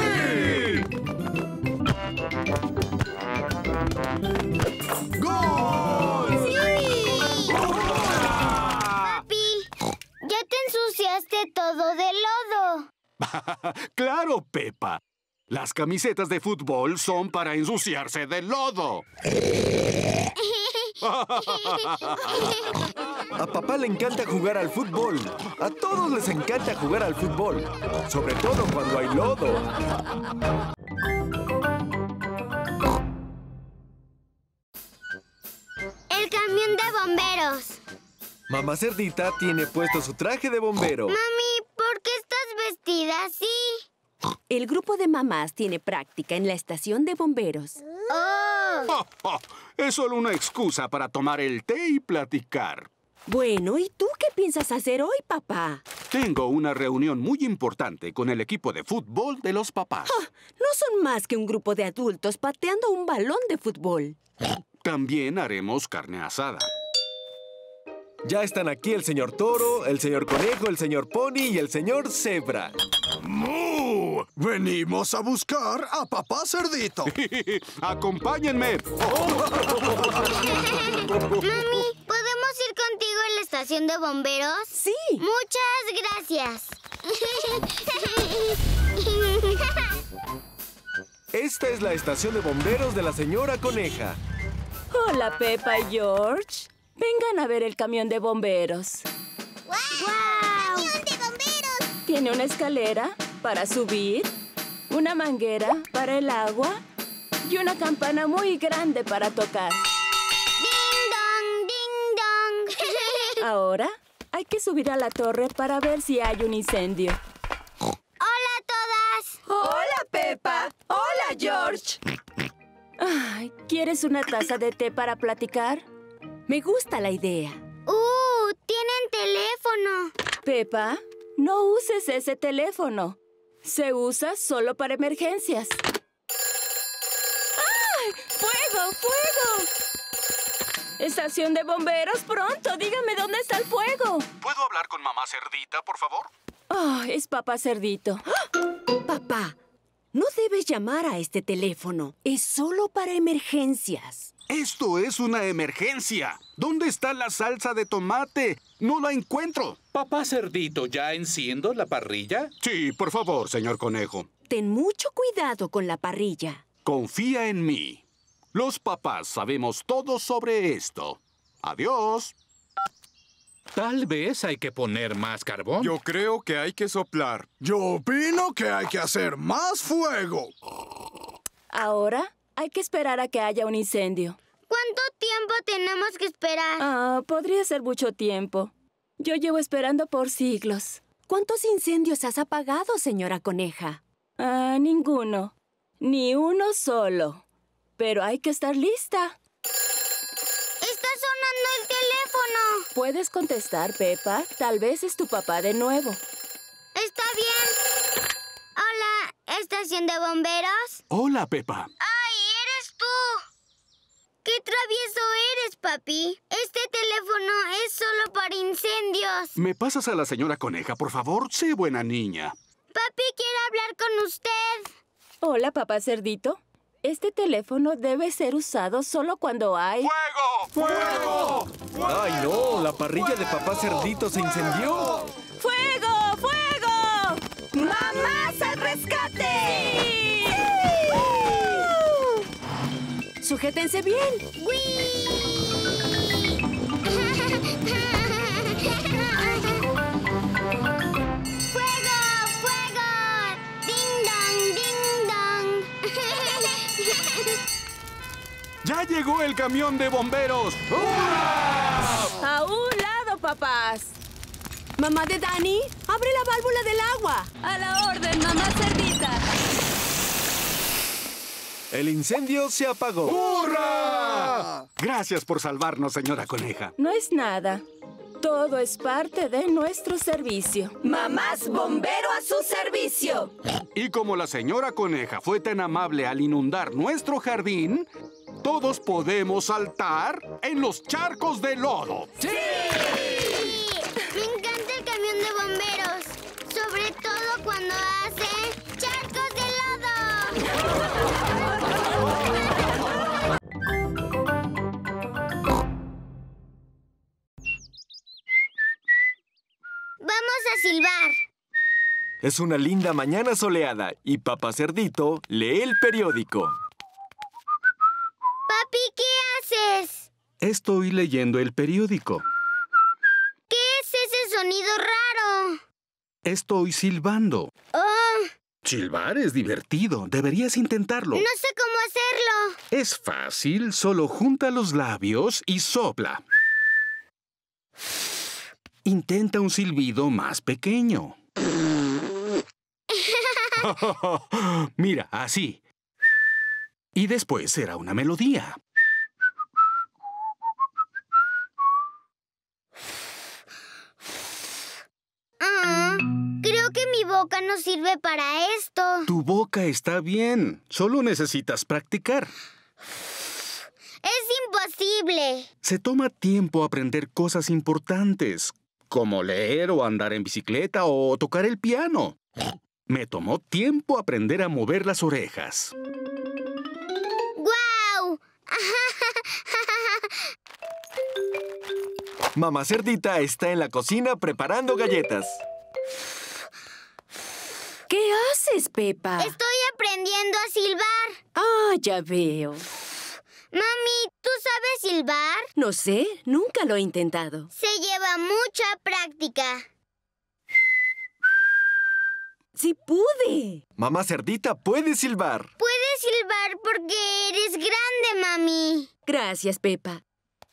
¡Gol! ¡Sí! Papi, ya te ensuciaste todo de lodo. Claro, Pepa. Las camisetas de fútbol son para ensuciarse de lodo. A papá le encanta jugar al fútbol. A todos les encanta jugar al fútbol. Sobre todo cuando hay lodo. El camión de bomberos. Mamá Cerdita tiene puesto su traje de bombero. Mami, ¿por qué estás vestida así? El grupo de mamás tiene práctica en la estación de bomberos. ¡Oh! Es solo una excusa para tomar el té y platicar. Bueno, ¿y tú qué piensas hacer hoy, papá? Tengo una reunión muy importante con el equipo de fútbol de los papás. No son más que un grupo de adultos pateando un balón de fútbol. También haremos carne asada. Ya están aquí el señor Toro, el señor Conejo, el señor Pony y el señor Cebra. ¡Mu! Venimos a buscar a Papá Cerdito. ¡Acompáñenme! Mami, ¿podemos ir contigo a la estación de bomberos? Sí. Muchas gracias. Esta es la estación de bomberos de la señora Coneja. Hola, Pepa y George. Vengan a ver el camión de bomberos. ¡Wow! ¡Camión de bomberos! Tiene una escalera para subir, una manguera para el agua y una campana muy grande para tocar. ¡Ding dong, ding dong! Ahora hay que subir a la torre para ver si hay un incendio. ¡Hola a todas! ¡Hola, Pepa! ¡Hola, George! Ay, ¿quieres una taza de té para platicar? Me gusta la idea. ¡Tienen teléfono! Pepa, no uses ese teléfono. Se usa solo para emergencias. ¡Ay! ¡Fuego! ¡Fuego! ¡Estación de bomberos, pronto! Dígame dónde está el fuego. ¿Puedo hablar con mamá Cerdita, por favor? Oh, es Papá Cerdito. Papá, no debes llamar a este teléfono. Es solo para emergencias. ¡Esto es una emergencia! ¿Dónde está la salsa de tomate? ¡No la encuentro! Papá Cerdito, ¿ya enciendo la parrilla? Sí, por favor, señor Conejo. Ten mucho cuidado con la parrilla. Confía en mí. Los papás sabemos todo sobre esto. Adiós. Tal vez hay que poner más carbón. Yo creo que hay que soplar. Yo opino que hay que hacer más fuego. Ahora hay que esperar a que haya un incendio. ¿Cuánto tiempo tenemos que esperar? Podría ser mucho tiempo. Yo llevo esperando por siglos. ¿Cuántos incendios has apagado, señora Coneja? Ninguno. Ni uno solo. Pero hay que estar lista. ¡Está sonando el teléfono! ¿Puedes contestar, Pepa? Tal vez es tu papá de nuevo. Está bien. Hola, ¿estación de bomberos? Hola, Pepa. ¡Ay, eres tú! ¡Qué travieso eres, papi! Este teléfono es solo para incendios. ¿Me pasas a la señora Coneja, por favor? Sé buena niña. Papi quiere hablar con usted. Hola, Papá Cerdito. Este teléfono debe ser usado solo cuando hay... ¡Fuego! ¡Fuego! ¡Ay, no! La parrilla de Papá Cerdito se incendió. ¡Fuego! ¡Fuego! ¡Mamás al rescate! ¡Sí! ¡Sujétense bien! ¡Fuego! ¡Fuego! ¡Ding dong! ¡Ding dong! ¡Ya llegó el camión de bomberos! ¡Hurra! ¡A un lado, papás! Mamá de Dani, abre la válvula del agua. ¡A la orden, mamá cerdita! El incendio se apagó. ¡Hurra! Gracias por salvarnos, señora Coneja. No es nada. Todo es parte de nuestro servicio. ¡Mamás bombero a su servicio! Y como la señora Coneja fue tan amable al inundar nuestro jardín, todos podemos saltar en los charcos de lodo. ¡Sí! Me encanta el camión de bomberos. Sobre todo cuando hace charcos de lodo. Vamos a silbar. Es una linda mañana soleada y Papá Cerdito lee el periódico. Papi, ¿qué haces? Estoy leyendo el periódico. ¿Qué es ese sonido raro? Estoy silbando. Oh, Silbar es divertido. Deberías intentarlo. no sé cómo hacerlo. Es fácil. Solo junta los labios y sopla. Intenta un silbido más pequeño. Mira, así. Y después será una melodía. Creo que mi boca no sirve para esto. Tu boca está bien. Solo necesitas practicar. Es imposible. Se toma tiempo aprender cosas importantes, como leer o andar en bicicleta o tocar el piano. Me tomó tiempo aprender a mover las orejas. ¡Guau! Mamá Cerdita está en la cocina preparando galletas. ¿Qué haces, Pepa? Estoy aprendiendo a silbar. Ah, ya veo. Mami, ¿tú sabes silbar? No sé, nunca lo he intentado. Se lleva mucha práctica. ¡Sí pude! Mamá Cerdita puede silbar. Puedes silbar porque eres grande, mami. Gracias, Pepa.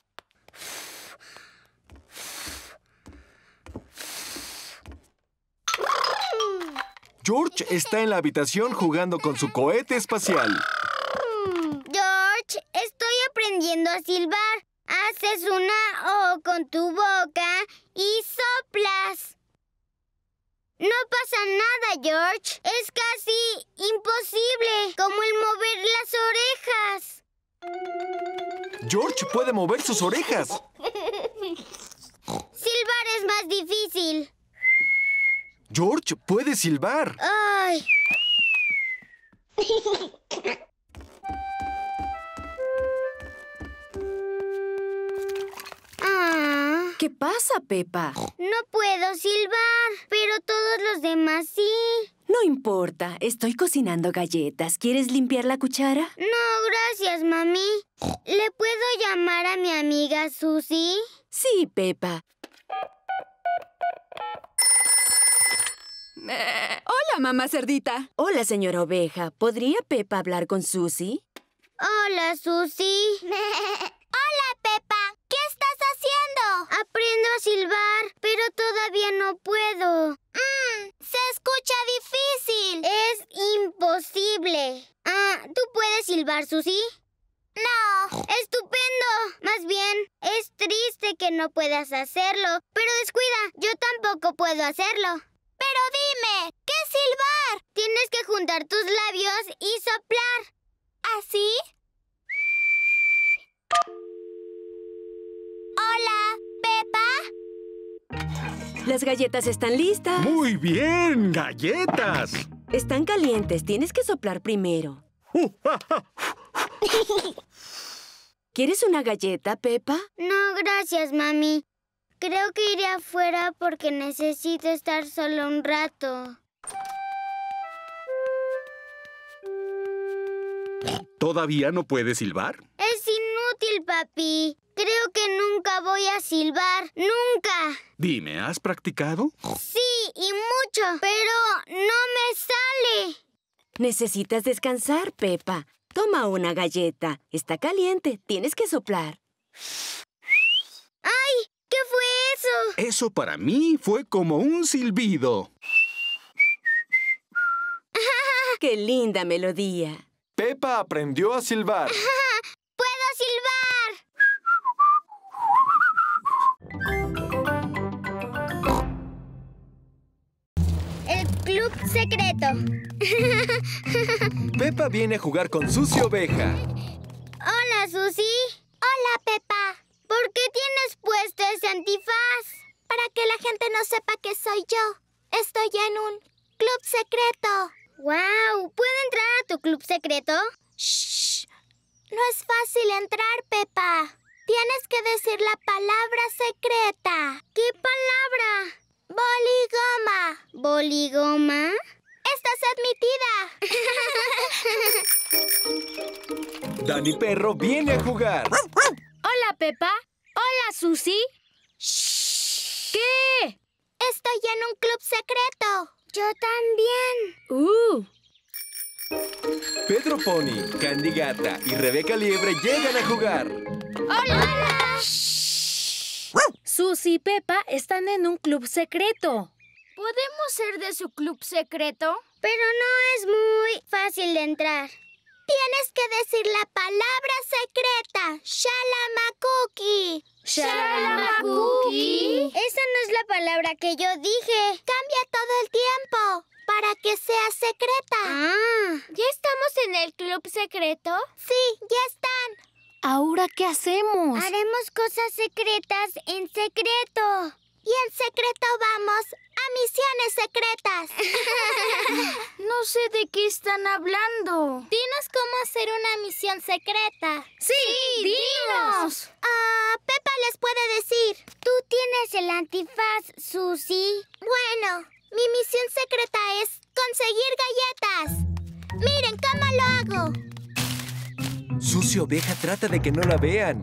George está en la habitación jugando con su cohete espacial. George, estoy aprendiendo a silbar. Haces una O con tu boca y soplas. No pasa nada, George. Es casi imposible, como el mover las orejas. George puede mover sus orejas. Silbar es más difícil. George puede silbar. ¡Ay! ¿Qué pasa, Pepa? No puedo silbar, pero todos los demás sí. No importa, estoy cocinando galletas. ¿Quieres limpiar la cuchara? No, gracias, mami. ¿Le puedo llamar a mi amiga Susie? Sí, Pepa. Hola, mamá cerdita. Hola, señora oveja. ¿Podría Pepa hablar con Susie? Hola, Susie. Hola, Pepa. ¿Qué estás haciendo? Aprendo a silbar, pero todavía no puedo. Se escucha difícil. Es imposible. ¿Tú puedes silbar, Susie? No. ¡Estupendo! Más bien, es triste que no puedas hacerlo. Pero descuida, yo tampoco puedo hacerlo. Pero dime, ¿qué es silbar? Tienes que juntar tus labios y soplar. ¿Así? Hola, Pepa. Las galletas están listas. ¡Muy bien! ¡Galletas! Están calientes. Tienes que soplar primero. ¿Quieres una galleta, Pepa? No, gracias, mami. Creo que iré afuera porque necesito estar solo un rato. ¿Todavía no puedes silbar? Es inútil, papi. Creo que nunca voy a silbar. ¡Nunca! Dime, ¿has practicado? Sí, y mucho, pero no me sale. Necesitas descansar, Pepa. Toma una galleta. Está caliente. Tienes que soplar. ¡Ay! eso? Eso para mí fue como un silbido. ¡Qué linda melodía! Peppa aprendió a silbar. ¡Puedo silbar! El club secreto. Peppa viene a jugar con Susie Oveja. Hola, Susie. Hola, Peppa. ¿Por qué tienes puesto ese antifaz? Para que la gente no sepa que soy yo. Estoy en un club secreto. ¡Wow! ¿Puedo entrar a tu club secreto? ¡Shh! No es fácil entrar, Peppa. Tienes que decir la palabra secreta. ¿Qué palabra? Boligoma. ¿Boligoma? ¡Estás admitida! Dani Perro viene a jugar. Hola, Peppa. Hola, Susie. Shh. ¿Qué? Estoy en un club secreto. Yo también. Pedro Pony, Candy Gata y Rebeca Liebre llegan a jugar. ¡Hola! Susie y Peppa están en un club secreto. ¿Podemos ser de su club secreto? Pero no es muy fácil de entrar. Tienes que decir la palabra secreta. Shalamakuki. ¿Shalamakuki? Esa no es la palabra que yo dije. Cambia todo el tiempo para que sea secreta. ¿Ya estamos en el club secreto? Sí, ya están. ¿Ahora qué hacemos? Haremos cosas secretas en secreto. Y en secreto vamos a misiones secretas. No sé de qué están hablando. Dinos cómo hacer una misión secreta. ¡Sí, dinos! Peppa les puede decir. ¿Tú tienes el antifaz, Susie? Bueno, mi misión secreta es conseguir galletas. Miren cómo lo hago. Susie Oveja trata de que no la vean.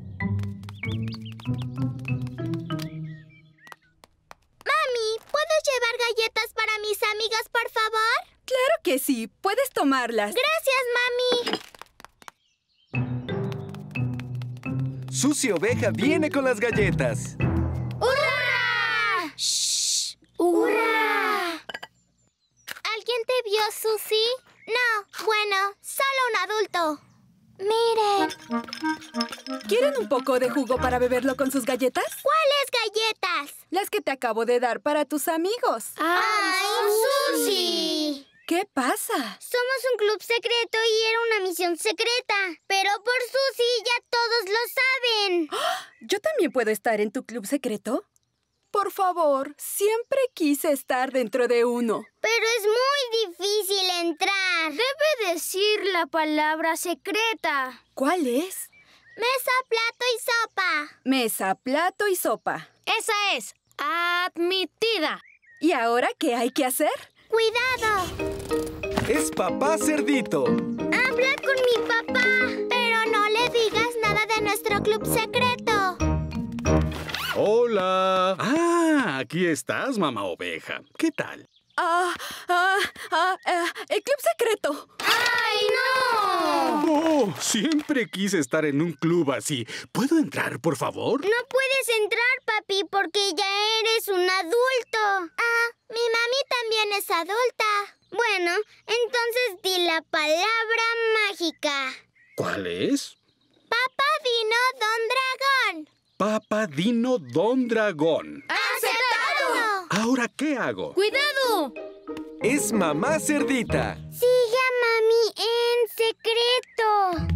Mami, ¿puedo llevar galletas para mis amigas, por favor? ¡Claro que sí! Puedes tomarlas. Gracias, mami. Susie Oveja viene con las galletas. ¡Hurra! ¡Shh! ¡Hurra! ¿Alguien te vio, Susie? No, bueno, solo un adulto. Miren. ¿Quieren un poco de jugo para beberlo con sus galletas? ¿Cuáles galletas? Las que te acabo de dar para tus amigos. ¡Ay, Susie! ¿Qué pasa? Somos un club secreto y era una misión secreta. Pero por Susie ya todos lo saben. ¿Yo también puedo estar en tu club secreto? Por favor, siempre quise estar dentro de uno. Pero es muy difícil entrar. Debe decir la palabra secreta. ¿Cuál es? Mesa, plato y sopa. Mesa, plato y sopa. Esa es. Admitida. ¿Y ahora qué hay que hacer? ¡Cuidado! Es Papá Cerdito. Habla con mi papá. Pero no le digas nada de nuestro club secreto. ¡Hola! Aquí estás, mamá oveja. ¿Qué tal? El club secreto. ¡Ay, no! ¡Oh! Siempre quise estar en un club así. ¿Puedo entrar, por favor? No puedes entrar, papi, porque ya eres un adulto. Mi mami también es adulta. Bueno, entonces di la palabra mágica. ¿Cuál es? Papá Dino Don Dragón. Papá Dino Don Dragón. ¡Aceptado! ¿Ahora qué hago? ¡Cuidado! Es Mamá Cerdita. Sigue a mami en secreto.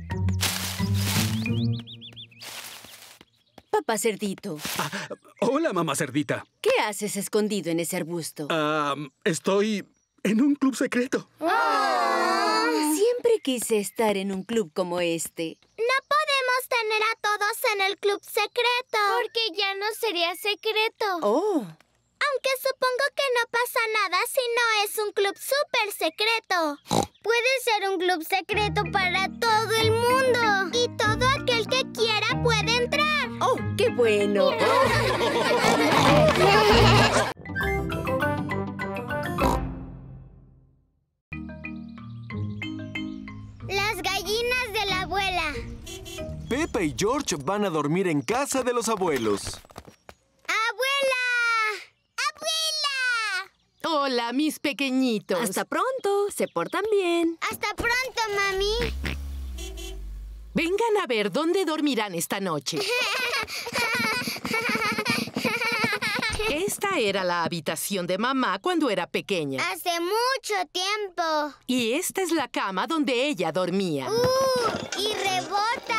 Papá Cerdito, Hola, mamá Cerdita. ¿qué haces escondido en ese arbusto? Estoy en un club secreto. Siempre quise estar en un club como este. No podemos tener a todos en el club secreto. Porque ya no sería secreto. Oh. Aunque supongo que no pasa nada si no es un club súper secreto. Puede ser un club secreto para todo el mundo. Y todo aquel que quiera puede entrar. ¡Oh, qué bueno! Las gallinas de la abuela. Peppa y George van a dormir en casa de los abuelos. Hola, mis pequeñitos. Hasta pronto. Se portan bien. Hasta pronto, mami. Vengan a ver dónde dormirán esta noche. Esta era la habitación de mamá cuando era pequeña. Hace mucho tiempo. Y esta es la cama donde ella dormía. Y rebota.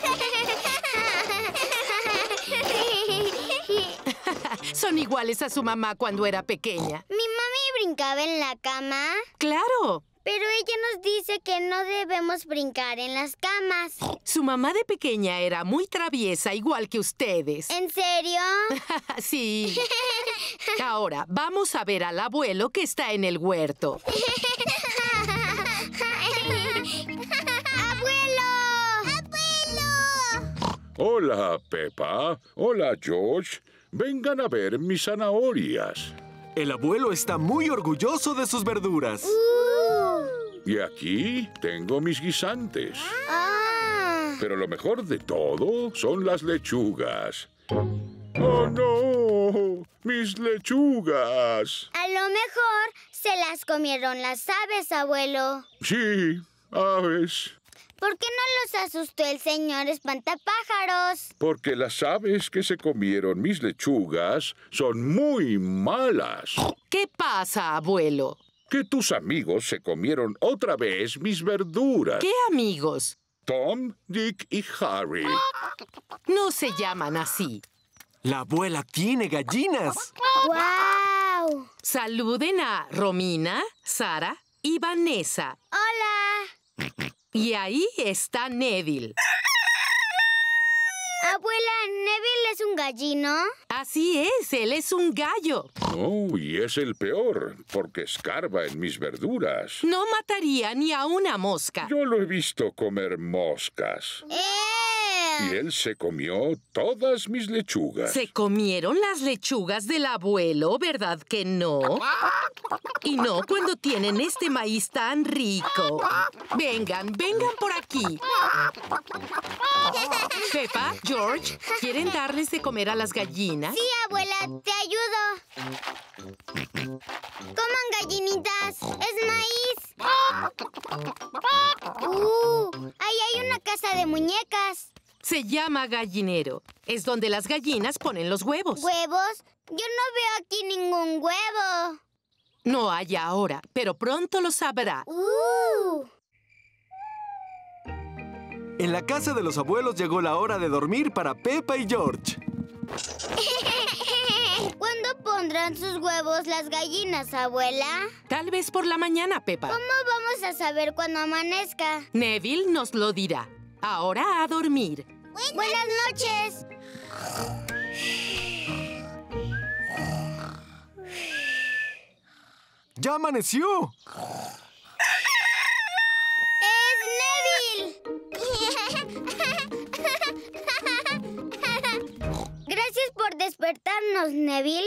Son iguales a su mamá cuando era pequeña. ¿Mi mami brincaba en la cama? ¡Claro! Pero ella nos dice que no debemos brincar en las camas. Su mamá de pequeña era muy traviesa, igual que ustedes. ¿En serio? Sí. Ahora, vamos a ver al abuelo que está en el huerto. ¡Abuelo! ¡Abuelo! Hola, Peppa. Hola, George. Vengan a ver mis zanahorias. El abuelo está muy orgulloso de sus verduras. Y aquí tengo mis guisantes. Ah. Pero lo mejor de todo son las lechugas. ¡Oh, no! ¡Mis lechugas! A lo mejor se las comieron las aves, abuelo. Sí, aves. ¿Por qué no los asustó el señor espantapájaros? Porque las aves que se comieron mis lechugas son muy malas. ¿Qué pasa, abuelo? Que tus amigos se comieron otra vez mis verduras. ¿Qué amigos? Tom, Dick y Harry. No se llaman así. La abuela tiene gallinas. ¡Guau! Saluden a Romina, Sara y Vanessa. ¡Hola! Y ahí está Neville. Abuela, ¿Neville es un gallino? Así es, él es un gallo. Oh, y es el peor, porque escarba en mis verduras. No mataría ni a una mosca. Yo lo he visto comer moscas. Y él se comió todas mis lechugas. Se comieron las lechugas del abuelo, ¿verdad que no? Y no cuando tienen este maíz tan rico. Vengan, vengan por aquí. Peppa, George, ¿quieren darles de comer a las gallinas? Sí, abuela, te ayudo. Coman gallinitas, es maíz. Ahí hay una casa de muñecas. Se llama gallinero. Es donde las gallinas ponen los huevos. ¿Huevos? Yo no veo aquí ningún huevo. No hay ahora, pero pronto lo sabrá. En la casa de los abuelos llegó la hora de dormir para Peppa y George. ¿Cuándo pondrán sus huevos las gallinas, abuela? Tal vez por la mañana, Peppa. ¿Cómo vamos a saber cuando amanezca? Neville nos lo dirá. Ahora a dormir. Buenas noches. ¡Ya amaneció! ¡Es Neville! Gracias por despertarnos, Neville.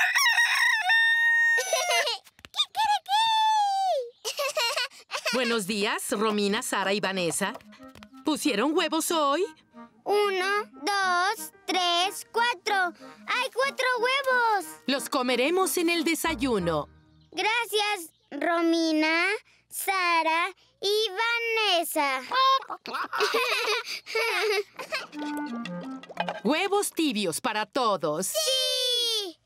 Buenos días, Romina, Sara y Vanessa. ¿Pusieron huevos hoy? 1, 2, 3, 4. ¡Hay 4 huevos! Los comeremos en el desayuno. Gracias, Romina, Sara y Vanessa. Huevos tibios para todos. ¡Sí!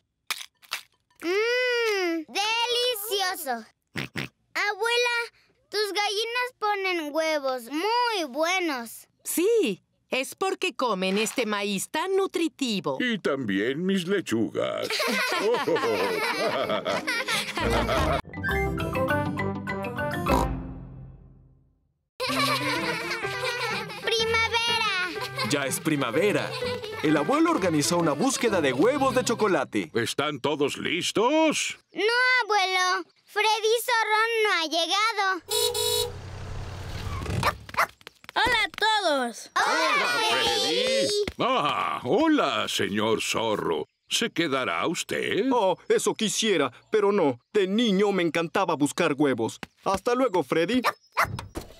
¡Delicioso! Abuela, tus gallinas ponen huevos muy buenos. Sí, es porque comen este maíz tan nutritivo. Y también mis lechugas. ¡Primavera! Ya es primavera. El abuelo organizó una búsqueda de huevos de chocolate. ¿Están todos listos? No, abuelo. Freddy Zorrón no ha llegado. ¡Hola a todos! ¡Hola, Freddy! Ah, hola, señor Zorro. ¿Se quedará usted? Oh, eso quisiera, pero no. De niño me encantaba buscar huevos. Hasta luego, Freddy.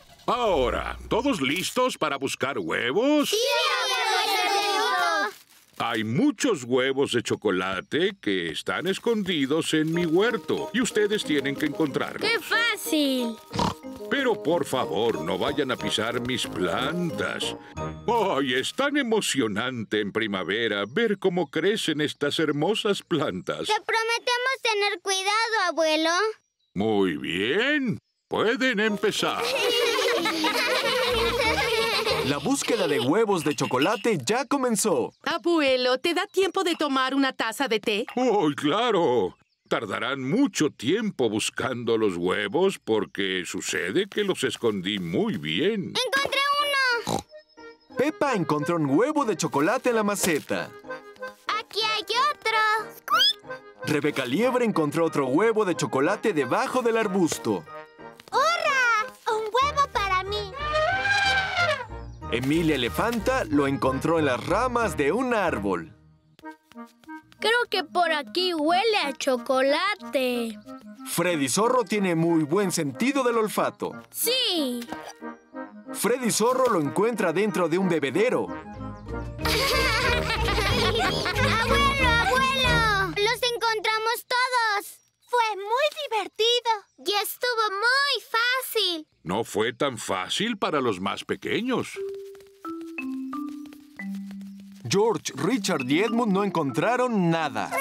Ahora, ¿todos listos para buscar huevos? ¡Sí, abuelo! Hay muchos huevos de chocolate que están escondidos en mi huerto y ustedes tienen que encontrarlos. ¡Qué fácil! Pero por favor, no vayan a pisar mis plantas. ¡Ay, es tan emocionante en primavera ver cómo crecen estas hermosas plantas! Te prometemos tener cuidado, abuelo. Muy bien. Pueden empezar. La búsqueda de huevos de chocolate ya comenzó. Abuelo, ¿te da tiempo de tomar una taza de té? ¡Oh, claro! Tardarán mucho tiempo buscando los huevos porque sucede que los escondí muy bien. ¡Encontré uno! Peppa encontró un huevo de chocolate en la maceta. ¡Aquí hay otro! Rebeca Liebre encontró otro huevo de chocolate debajo del arbusto. ¡Hurra! ¡Un huevo para mí! Emilia Elefanta lo encontró en las ramas de un árbol. Creo que por aquí huele a chocolate. Freddy Zorro tiene muy buen sentido del olfato. ¡Sí! Freddy Zorro lo encuentra dentro de un bebedero. ¡Abuelo, abuelo! ¡Los encontramos todos! Fue muy divertido. Y estuvo muy fácil. No fue tan fácil para los más pequeños. George, Richard y Edmund no encontraron nada.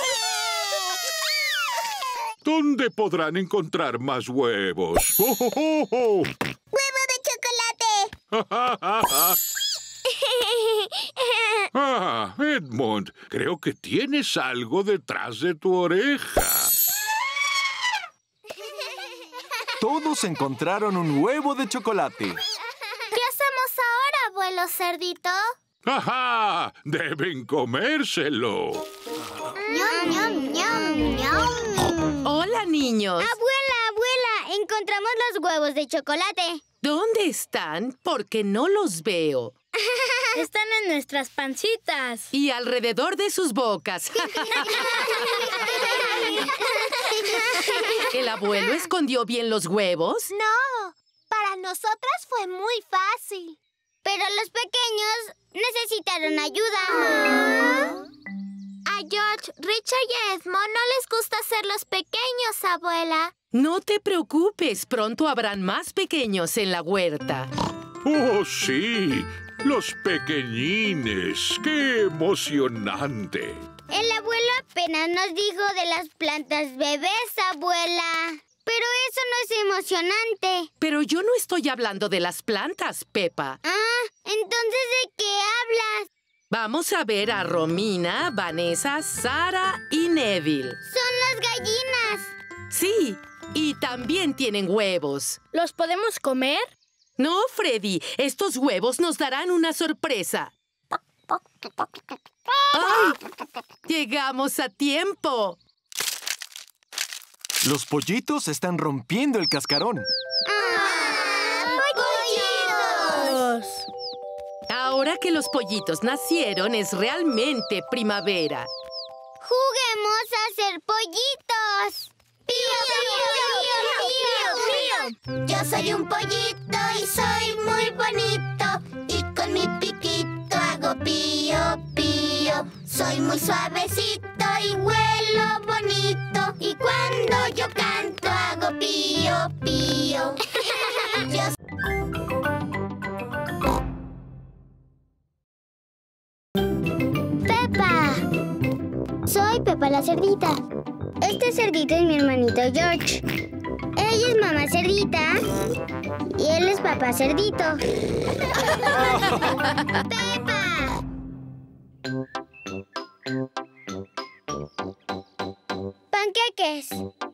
¿Dónde podrán encontrar más huevos? ¡Oh, oh, oh, oh! ¡Huevo de chocolate! Ah, Edmund, creo que tienes algo detrás de tu oreja. Todos encontraron un huevo de chocolate. ¿Qué hacemos ahora, abuelo cerdito? ¡Ajá! ¡Deben comérselo! ¡Ñam, ñam, ñam, ñam! Hola, niños. Abuela, abuela, encontramos los huevos de chocolate. ¿Dónde están? Porque no los veo. Están en nuestras pancitas. Y alrededor de sus bocas. ¿El abuelo escondió bien los huevos? No, para nosotras fue muy fácil. Pero los pequeños necesitaron ayuda. A George, Richard y Edmond no les gusta ser los pequeños, abuela. No te preocupes, pronto habrán más pequeños en la huerta. ¡Oh, sí! ¡Los pequeñines! ¡Qué emocionante! El abuelo apenas nos dijo de las plantas bebés, abuela. Pero eso no es emocionante. Pero yo no estoy hablando de las plantas, Peppa. Ah, entonces ¿de qué hablas? Vamos a ver a Romina, Vanessa, Sara y Neville. ¡Son las gallinas! Sí, y también tienen huevos. ¿Los podemos comer? No, Freddy, estos huevos nos darán una sorpresa. ¡Ay! ¡Llegamos a tiempo! Los pollitos están rompiendo el cascarón. ¡Pollitos! Ahora que los pollitos nacieron, es realmente primavera. ¡Juguemos a ser pollitos! ¡Pío, pío, pío, pío, pío! Yo soy un pollito y soy muy bonito. Y con mi piquito hago pío, pío. Soy muy suavecito y huelo bonito. Y cuando yo canto hago pío, pío. ¡Peppa! Soy Peppa la cerdita. Este cerdito es mi hermanito George. Ella es mamá cerdita y él es papá cerdito. ¡Peppa! ¡Panqueques!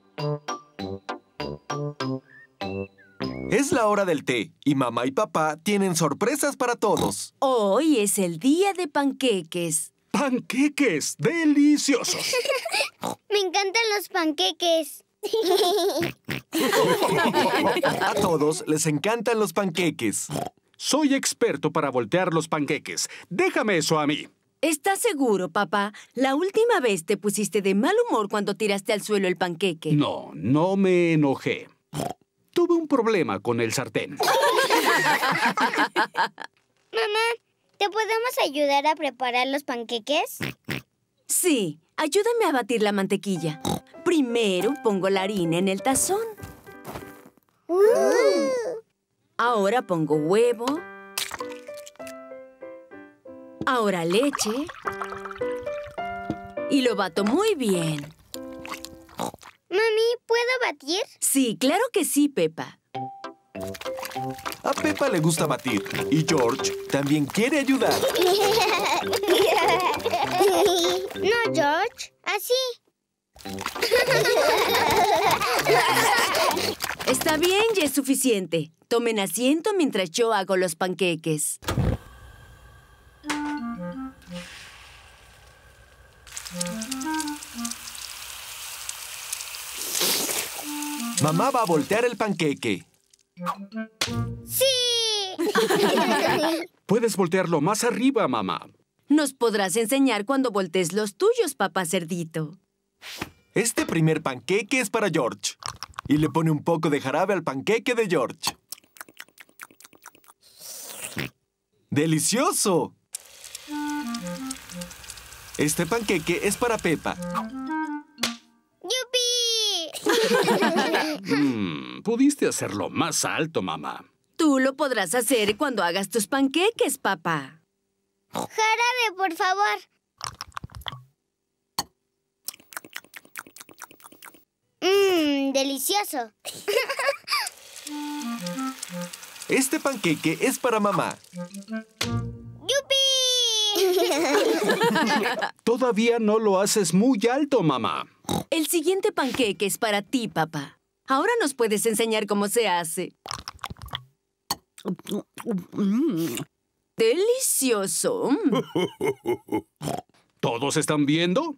Es la hora del té y mamá y papá tienen sorpresas para todos. Hoy es el día de panqueques. ¡Panqueques deliciosos! Me encantan los panqueques. A todos les encantan los panqueques. Soy experto para voltear los panqueques. Déjame eso a mí. ¿Estás seguro, papá? La última vez te pusiste de mal humor cuando tiraste al suelo el panqueque. No, no me enojé. Tuve un problema con el sartén. Mamá, ¿te podemos ayudar a preparar los panqueques? Sí, ayúdame a batir la mantequilla. Primero pongo la harina en el tazón. Ahora pongo huevo. Ahora leche. Y lo bato muy bien. Mami, ¿puedo batir? Sí, claro que sí, Peppa. A Peppa le gusta batir y George también quiere ayudar. No, George, así. Está bien, ya es suficiente. Tomen asiento mientras yo hago los panqueques. Mamá va a voltear el panqueque. ¡Sí! Puedes voltearlo más arriba, mamá. Nos podrás enseñar cuando voltees los tuyos, papá cerdito. Este primer panqueque es para George. Y le pone un poco de jarabe al panqueque de George. ¡Delicioso! Este panqueque es para Peppa. ¡Yupi! Pudiste hacerlo más alto, mamá. Tú lo podrás hacer cuando hagas tus panqueques, papá. Jarabe, por favor. Delicioso. Este panqueque es para mamá. ¡Yupi! Todavía no lo haces muy alto, mamá. El siguiente panqueque es para ti, papá. Ahora nos puedes enseñar cómo se hace. ¡Delicioso! ¿Todos están viendo?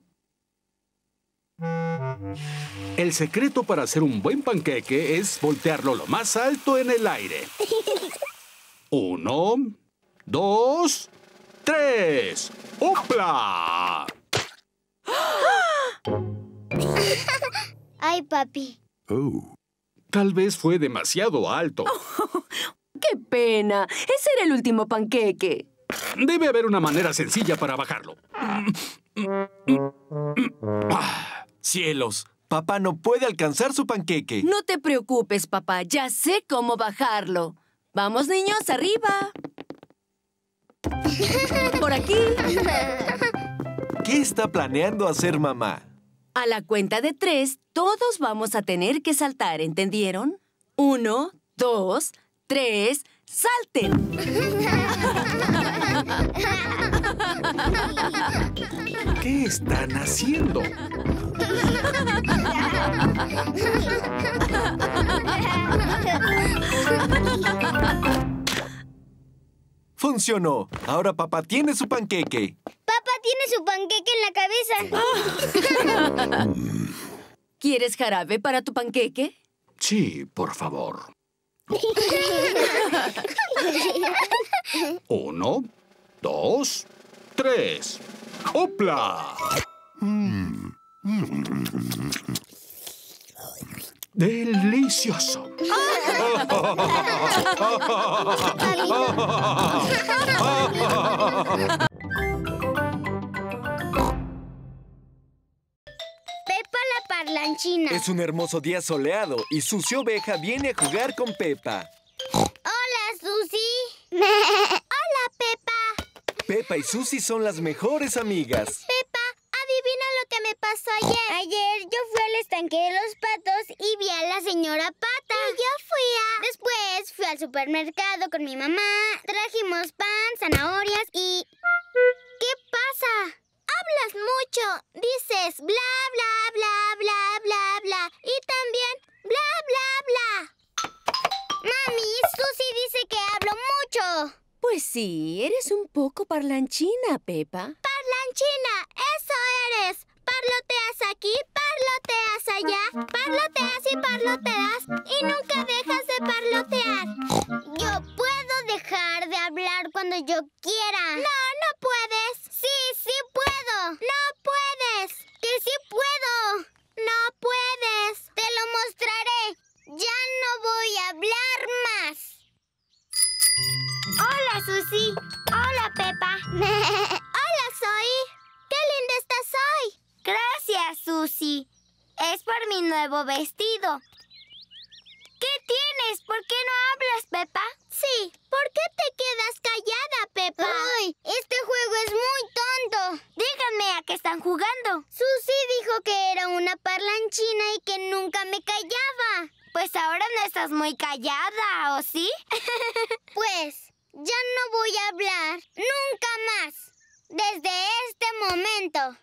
El secreto para hacer un buen panqueque es voltearlo lo más alto en el aire. 1, 2, 3. ¡Hopla! Ay, papi. Tal vez fue demasiado alto. ¡Qué pena! Ese era el último panqueque. Debe haber una manera sencilla para bajarlo. ¡Cielos! Papá no puede alcanzar su panqueque. No te preocupes, papá. Ya sé cómo bajarlo. Vamos, niños, arriba. Por aquí. ¿Qué está planeando hacer mamá? A la cuenta de 3, todos vamos a tener que saltar, ¿entendieron? 1, 2, 3, ¡salten! ¿Qué están haciendo? ¡Funcionó! Ahora papá tiene su panqueque. Papá tiene su panqueque en la cabeza. ¿Quieres jarabe para tu panqueque? Sí, por favor. 1, 2, 3. ¡Hopla! ¡Delicioso! Peppa la parlanchina. Es un hermoso día soleado y Susie Oveja viene a jugar con Peppa. Hola, Susie. Hola, Peppa. Peppa y Susie son las mejores amigas. Peppa, adivina lo que me pasó ayer. Ayer yo fui al estanque de los patos y vi a la señora Pata. Y yo Después fui al supermercado con mi mamá. Trajimos pan, zanahorias y... ¿Qué pasa? Hablas mucho. Dices bla, bla, bla, bla, bla, bla. Y también bla, bla, bla. Mami, Susie dice que hablo mucho. Pues sí, eres un poco parlanchina, Peppa. Parlanchina, eso eres. Parloteas aquí, parloteas allá, parloteas y parloteas y nunca dejas de parlotear. Yo puedo dejar de hablar cuando yo quiera. No, no puedes. Sí, sí puedo. No puedes. Que sí puedo. No puedes. Te lo mostraré. Ya no voy a hablar más. Hola, Susie. Susie. Hola, Peppa. Hola, Zoe. ¡Qué linda estás hoy! Gracias, Susie. Es por mi nuevo vestido. ¿Qué tienes? ¿Por qué no hablas, Peppa? Sí, ¿por qué te quedas callada, Peppa? ¡Ay! Este juego es muy tonto. Díganme a qué están jugando. Susie dijo que era una parlanchina y que nunca me callaba. Pues ahora no estás muy callada, ¿o sí? Pues ya no voy a hablar nunca más. Desde este momento.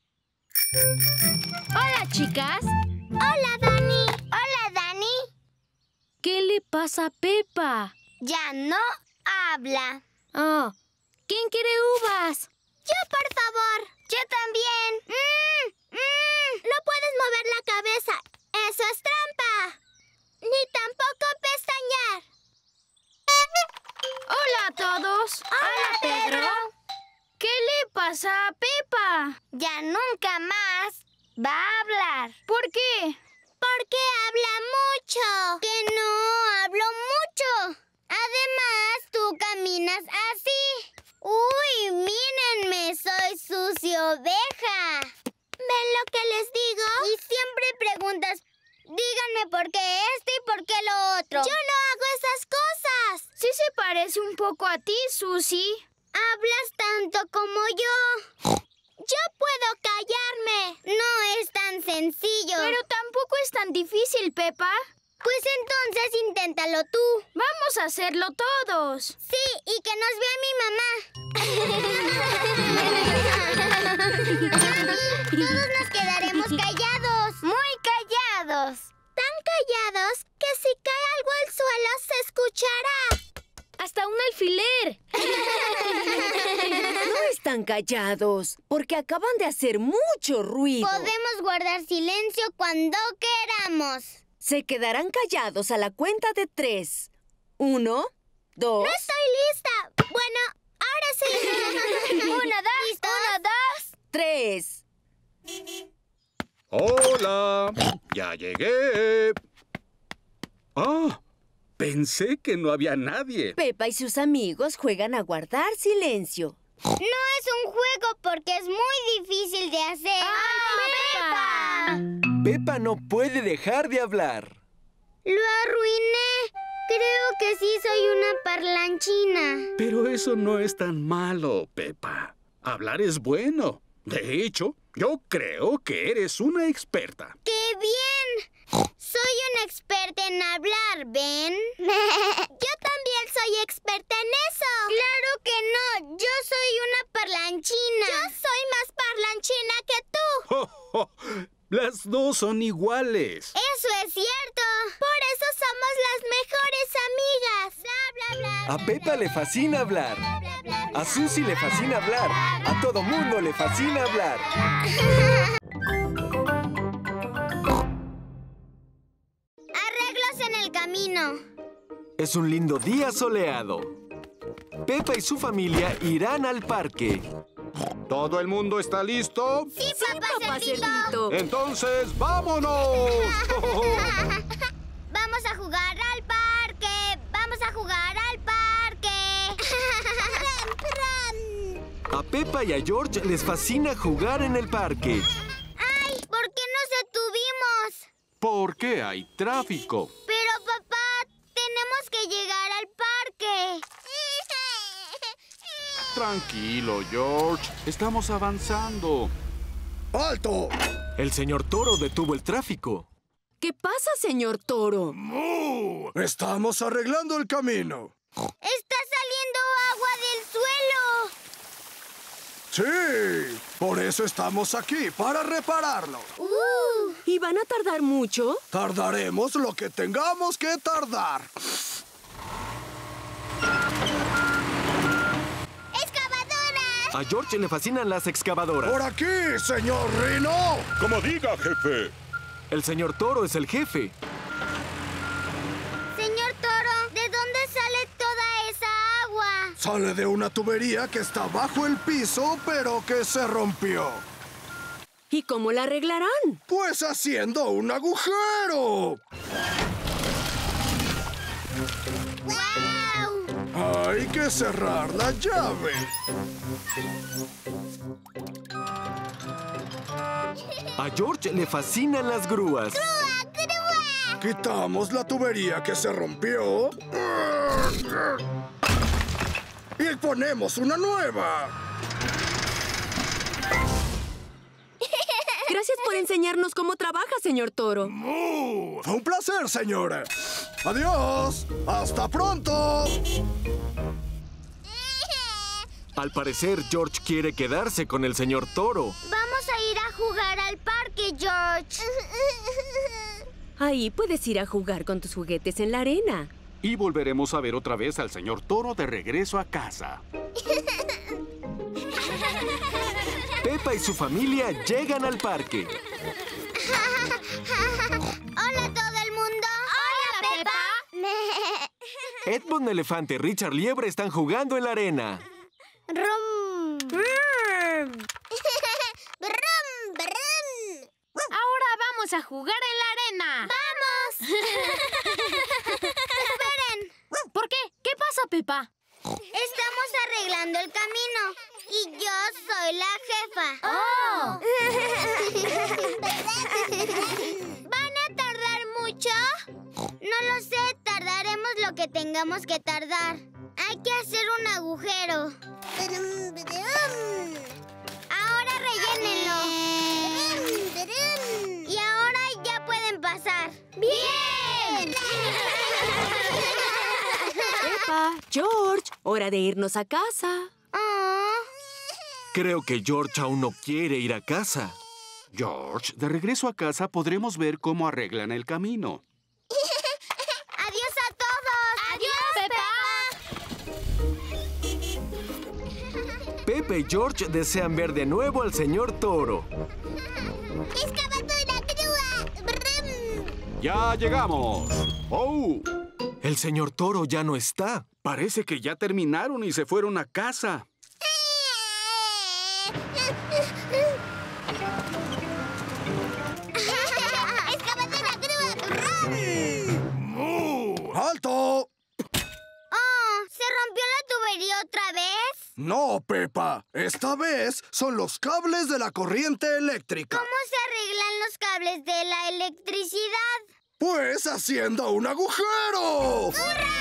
Hola, chicas. Hola, Dani. Hola, Dani. ¿Qué le pasa a Peppa? Ya no habla. Oh, ¿quién quiere uvas? Yo, por favor. Yo también. No puedes mover la cabeza. Eso es trampa. Ni tampoco pestañear. Hola a todos. Hola, Pedro. ¿Qué le pasa a Peppa? Ya nunca más va a hablar. ¿Por qué? Porque habla mucho. Que no hablo mucho. Además, tú caminas así. Uy, mírenme, soy Susie Oveja. ¿Ven lo que les digo? Y siempre preguntas, díganme por qué esto y por qué lo otro. Yo no hago esas cosas. Sí se parece un poco a ti, Susie. Hablas tanto como yo. Yo puedo callarme. No es tan sencillo. Pero tampoco es tan difícil, Peppa. Pues entonces inténtalo tú. Vamos a hacerlo todos. Sí, y que nos vea mi mamá. Todos nos quedaremos callados. Muy callados. Tan callados que si cae algo al suelo se escuchará. ¡Hasta un alfiler! No están callados, porque acaban de hacer mucho ruido. Podemos guardar silencio cuando queramos. Se quedarán callados a la cuenta de 3. 1, 2... ¡No estoy lista! Bueno, ahora sí. 1, 2, 1, 2... 3. ¡Hola! ¡Ya llegué! ¡Ah! Pensé que no había nadie. Peppa y sus amigos juegan a guardar silencio. No es un juego porque es muy difícil de hacer. ¡Ah, Peppa! Peppa no puede dejar de hablar. Lo arruiné. Creo que sí soy una parlanchina. Pero eso no es tan malo, Peppa. Hablar es bueno. De hecho, yo creo que eres una experta. ¡Qué bien! Soy una experta en hablar, ¿ven? Yo también soy experta en eso. ¡Claro que no! Yo soy una parlanchina. Yo soy más parlanchina que tú. ¡Oh, oh! Las dos son iguales. Eso es cierto. Por eso somos las mejores amigas. Bla, bla, bla. A Peppa le fascina hablar. A Susie le fascina hablar. A todo mundo le fascina hablar. Arreglos en el camino. Es un lindo día soleado. Peppa y su familia irán al parque. ¿Todo el mundo está listo? Sí, papá Cerdito. Entonces, ¡vámonos! Vamos a jugar al parque. Vamos a jugar al parque. A Peppa y a George les fascina jugar en el parque. ¡Ay! ¿Por qué nos detuvimos? Porque hay tráfico. Pero, papá, tenemos que llegar al parque. Tranquilo, George. Estamos avanzando. ¡Alto! El señor Toro detuvo el tráfico. ¿Qué pasa, señor Toro? ¡Mu! Estamos arreglando el camino. ¡Está saliendo agua del suelo! Sí, por eso estamos aquí, para repararlo. ¿Y van a tardar mucho? Tardaremos lo que tengamos que tardar. A George le fascinan las excavadoras. ¡Por aquí, señor Rino! Como diga, jefe. El señor Toro es el jefe. Señor Toro, ¿de dónde sale toda esa agua? Sale de una tubería que está bajo el piso, pero que se rompió. ¿Y cómo la arreglarán? Pues haciendo un agujero. ¡Guau! Ahí Hay que cerrar la llave. A George le fascinan las grúas. Quitamos la tubería que se rompió y ponemos una nueva. Gracias por enseñarnos cómo trabaja, señor Toro. Fue un placer, señora. Adiós. Hasta pronto. Al parecer, George quiere quedarse con el señor Toro. Vamos a ir a jugar al parque, George. Ahí puedes ir a jugar con tus juguetes en la arena. Y volveremos a ver otra vez al señor Toro de regreso a casa. Peppa y su familia llegan al parque. Hola, todo el mundo. Hola, Peppa. Edmund Elefante y Richard Liebre están jugando en la arena. Brum. Brum, brum. Ahora vamos a jugar en la arena. ¡Vamos! Esperen. ¿Por qué? ¿Qué pasa, Peppa? Estamos arreglando el camino y yo soy la jefa. ¡Oh! ¿Van a tardar mucho? No lo sé, tardaremos lo que tengamos que tardar. Hay que hacer un agujero. Ahora rellénenlo. Y ahora ya pueden pasar. ¡Bien! Peppa, George, hora de irnos a casa. Creo que George aún no quiere ir a casa. George, de regreso a casa podremos ver cómo arreglan el camino. ¡Adiós a todos! ¡Adiós, Peppa! Peppa y George desean ver de nuevo al señor Toro. ¡Excavando la grúa! ¡Brum! ¡Ya llegamos! ¡Oh! El señor Toro ya no está. Parece que ya terminaron y se fueron a casa. ¡Excavando la grúa! ¡Alto! ¡Oh! ¿Se rompió la tubería otra vez? No, Peppa. Esta vez son los cables de la corriente eléctrica. ¿Cómo se arreglan los cables de la electricidad? Pues haciendo un agujero.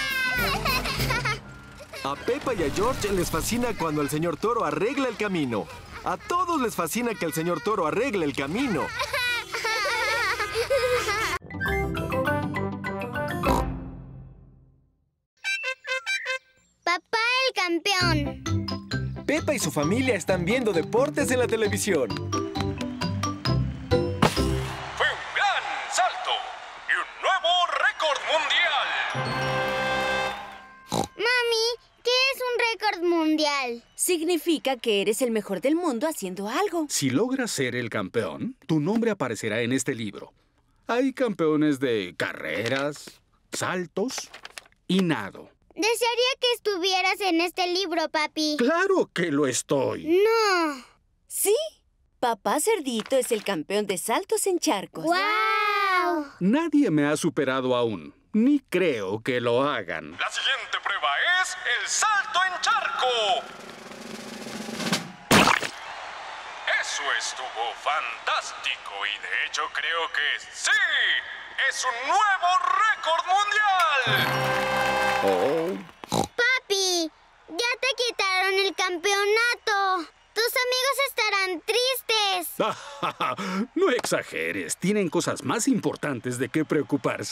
A Peppa y a George les fascina cuando el señor Toro arregla el camino. A todos les fascina que el señor Toro arregle el camino. Papá el campeón. Peppa y su familia están viendo deportes en la televisión. Fue un gran salto y un nuevo récord mundial. Mami, ¿qué es un récord mundial? Significa que eres el mejor del mundo haciendo algo. Si logras ser el campeón, tu nombre aparecerá en este libro. Hay campeones de carreras, saltos y nado. Desearía que estuvieras en este libro, papi. ¡Claro que lo estoy! ¡No! Sí, Papá Cerdito es el campeón de saltos en charcos. ¡Guau! Nadie me ha superado aún, ni creo que lo hagan. La siguiente prueba es el salto en charco. Eso estuvo fantástico y de hecho creo que sí, es un nuevo récord mundial. Oh. Papi, ya te quitaron el campeonato. Tus amigos estarán tristes. No exageres, tienen cosas más importantes de qué preocuparse.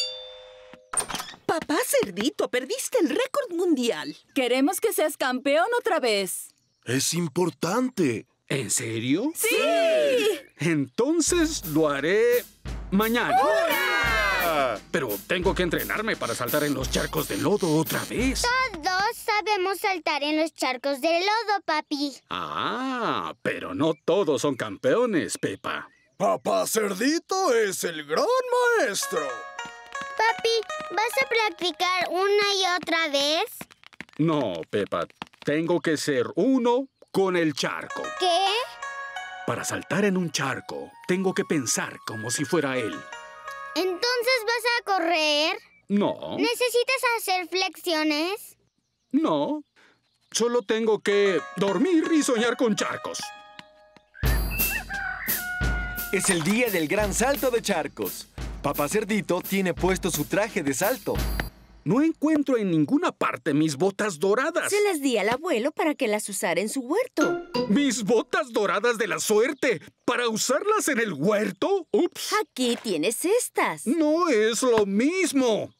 Papá Cerdito, perdiste el récord mundial. Queremos que seas campeón otra vez. Es importante. ¿En serio? ¡Sí! Entonces lo haré mañana. ¡Hurra! Pero tengo que entrenarme para saltar en los charcos de lodo otra vez. Todos sabemos saltar en los charcos de lodo, papi. Ah, pero no todos son campeones, Peppa. Papá Cerdito es el gran maestro. Papi, ¿vas a practicar una y otra vez? No, Peppa. Tengo que ser uno con el charco. ¿Qué? Para saltar en un charco, tengo que pensar como si fuera él. ¿Entonces vas a correr? No. ¿Necesitas hacer flexiones? No, solo tengo que dormir y soñar con charcos. Es el día del gran salto de charcos. Papá Cerdito tiene puesto su traje de salto. No encuentro en ninguna parte mis botas doradas. Se las di al abuelo para que las usara en su huerto. ¿Mis botas doradas de la suerte? ¿Para usarlas en el huerto? ¡Ups! Aquí tienes estas. No es lo mismo.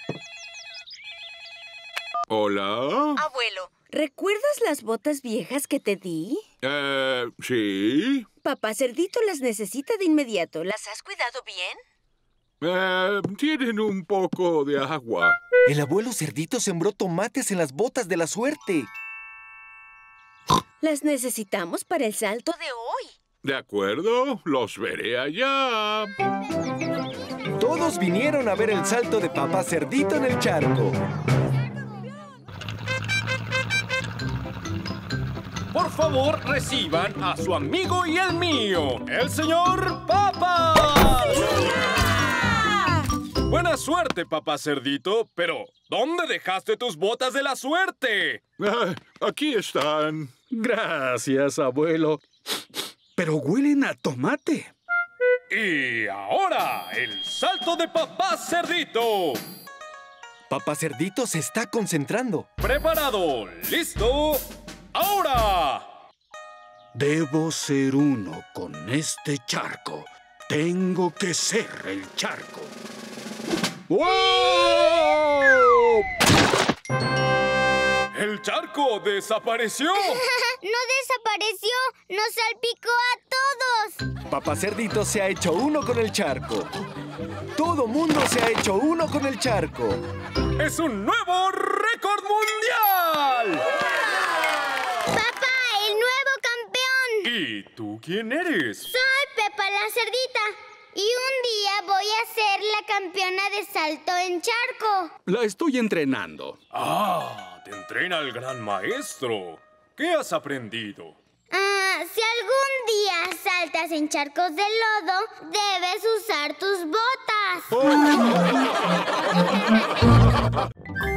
Hola. Abuelo, ¿recuerdas las botas viejas que te di? Sí. Papá Cerdito las necesita de inmediato. ¿Las has cuidado bien? Tienen un poco de agua. El abuelo Cerdito sembró tomates en las botas de la suerte. Las necesitamos para el salto de hoy. De acuerdo, los veré allá. Todos vinieron a ver el salto de Papá Cerdito en el charco. Por favor, reciban a su amigo y el mío, el señor Papa. Buena suerte, Papá Cerdito, pero ¿dónde dejaste tus botas de la suerte? Aquí están. Gracias, abuelo. Pero huelen a tomate. Y ahora, el salto de Papá Cerdito. Papá Cerdito se está concentrando. ¿Preparado? ¿Listo? ¡Ahora! Debo ser uno con este charco. Tengo que ser el charco. ¡Wow! ¡El charco desapareció! ¡No desapareció! ¡Nos salpicó a todos! Papá Cerdito se ha hecho uno con el charco. Todo mundo se ha hecho uno con el charco. ¡Es un nuevo récord mundial! ¡Papá, el nuevo campeón! ¿Y tú quién eres? Soy Pepa la Cerdita. Y un día voy a ser la campeona de salto en charco. La estoy entrenando. ¡Ah! Te entrena el gran maestro. ¿Qué has aprendido? Si algún día saltas en charcos de lodo, debes usar tus botas.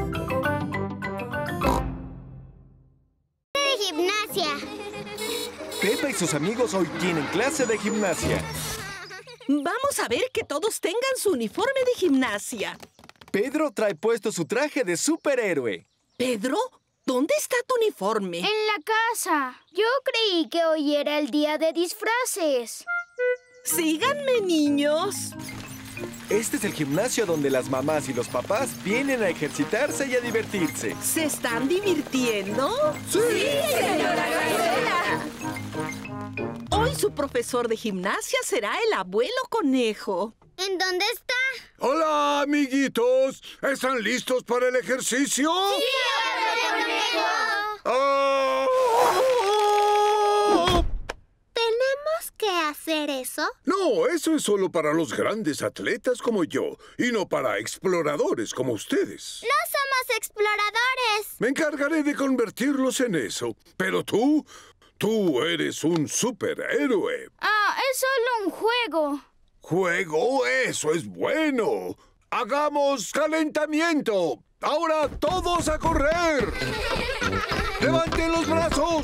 De gimnasia. Pepa y sus amigos hoy tienen clase de gimnasia. Vamos a ver que todos tengan su uniforme de gimnasia. Pedro trae puesto su traje de superhéroe. ¿Pedro? ¿Dónde está tu uniforme? En la casa. Yo creí que hoy era el día de disfraces. Síganme, niños. Este es el gimnasio donde las mamás y los papás vienen a ejercitarse y a divertirse. ¿Se están divirtiendo? ¡Sí, señora Gacela! Hoy su profesor de gimnasia será el abuelo conejo. ¿En dónde está? Hola, amiguitos. ¿Están listos para el ejercicio? ¡Sí, abuelo conejo! ¿Tenemos que hacer eso? No, eso es solo para los grandes atletas como yo y no para exploradores como ustedes. ¡No somos exploradores! Me encargaré de convertirlos en eso. Pero tú eres un superhéroe. Es solo un juego. ¿Juego? Eso es bueno. ¡Hagamos calentamiento! ¡Ahora todos a correr! ¡Levanten los brazos!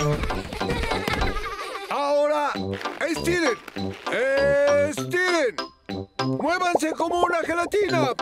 ¡Ahora estiren! ¡Estiren! ¡Muévanse como una gelatina!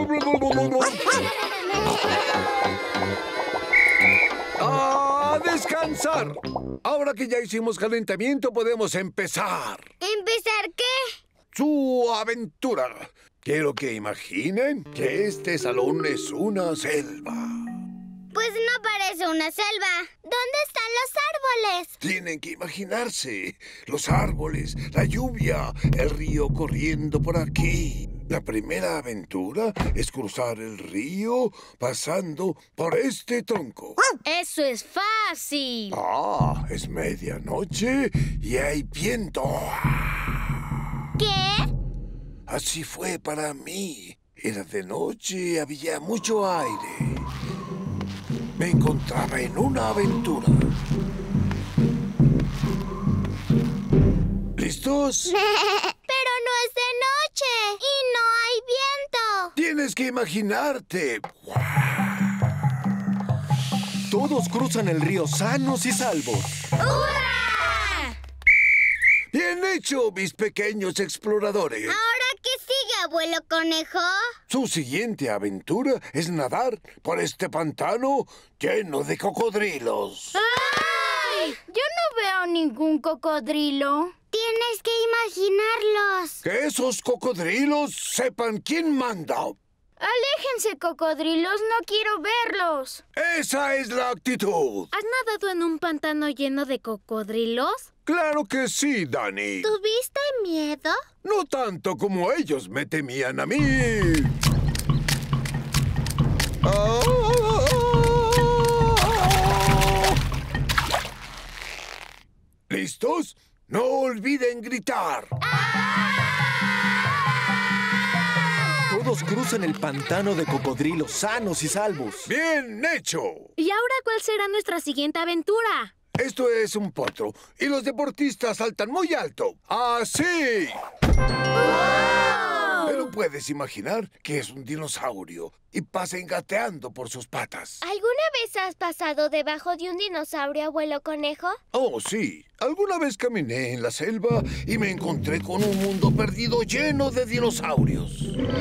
¡A descansar! Ahora que ya hicimos calentamiento, podemos empezar. ¿Empezar qué? Su aventura. Quiero que imaginen que este salón es una selva. Pues no parece una selva. ¿Dónde están los árboles? Tienen que imaginarse. Los árboles, la lluvia, el río corriendo por aquí. La primera aventura es cruzar el río pasando por este tronco. Eso es fácil. Es medianoche y hay viento. ¿Qué? Así fue para mí. Era de noche, había mucho aire. Me encontraba en una aventura. ¿Listos? Pero no es de noche y no hay viento. Tienes que imaginarte. Todos cruzan el río sanos y salvos. ¡Hurra! ¡Bien hecho, mis pequeños exploradores! ¿Ahora qué sigue, abuelo conejo? Su siguiente aventura es nadar por este pantano lleno de cocodrilos. ¡Ay! Yo no veo ningún cocodrilo. Tienes que imaginarlos. Que esos cocodrilos sepan quién manda. Aléjense, cocodrilos, no quiero verlos. ¡Esa es la actitud! ¿Has nadado en un pantano lleno de cocodrilos? ¡Claro que sí, Dani! ¿Tuviste miedo? No tanto como ellos me temían a mí. ¿Listos? No olviden gritar. Todos cruzan el pantano de cocodrilos sanos y salvos. ¡Bien hecho! ¿Y ahora cuál será nuestra siguiente aventura? Esto es un potro y los deportistas saltan muy alto. ¡Así! ¡Wow! Pero puedes imaginar que es un dinosaurio y pasen gateando por sus patas. ¿Alguna vez has pasado debajo de un dinosaurio, abuelo conejo? Oh, sí. Alguna vez caminé en la selva y me encontré con un mundo perdido lleno de dinosaurios.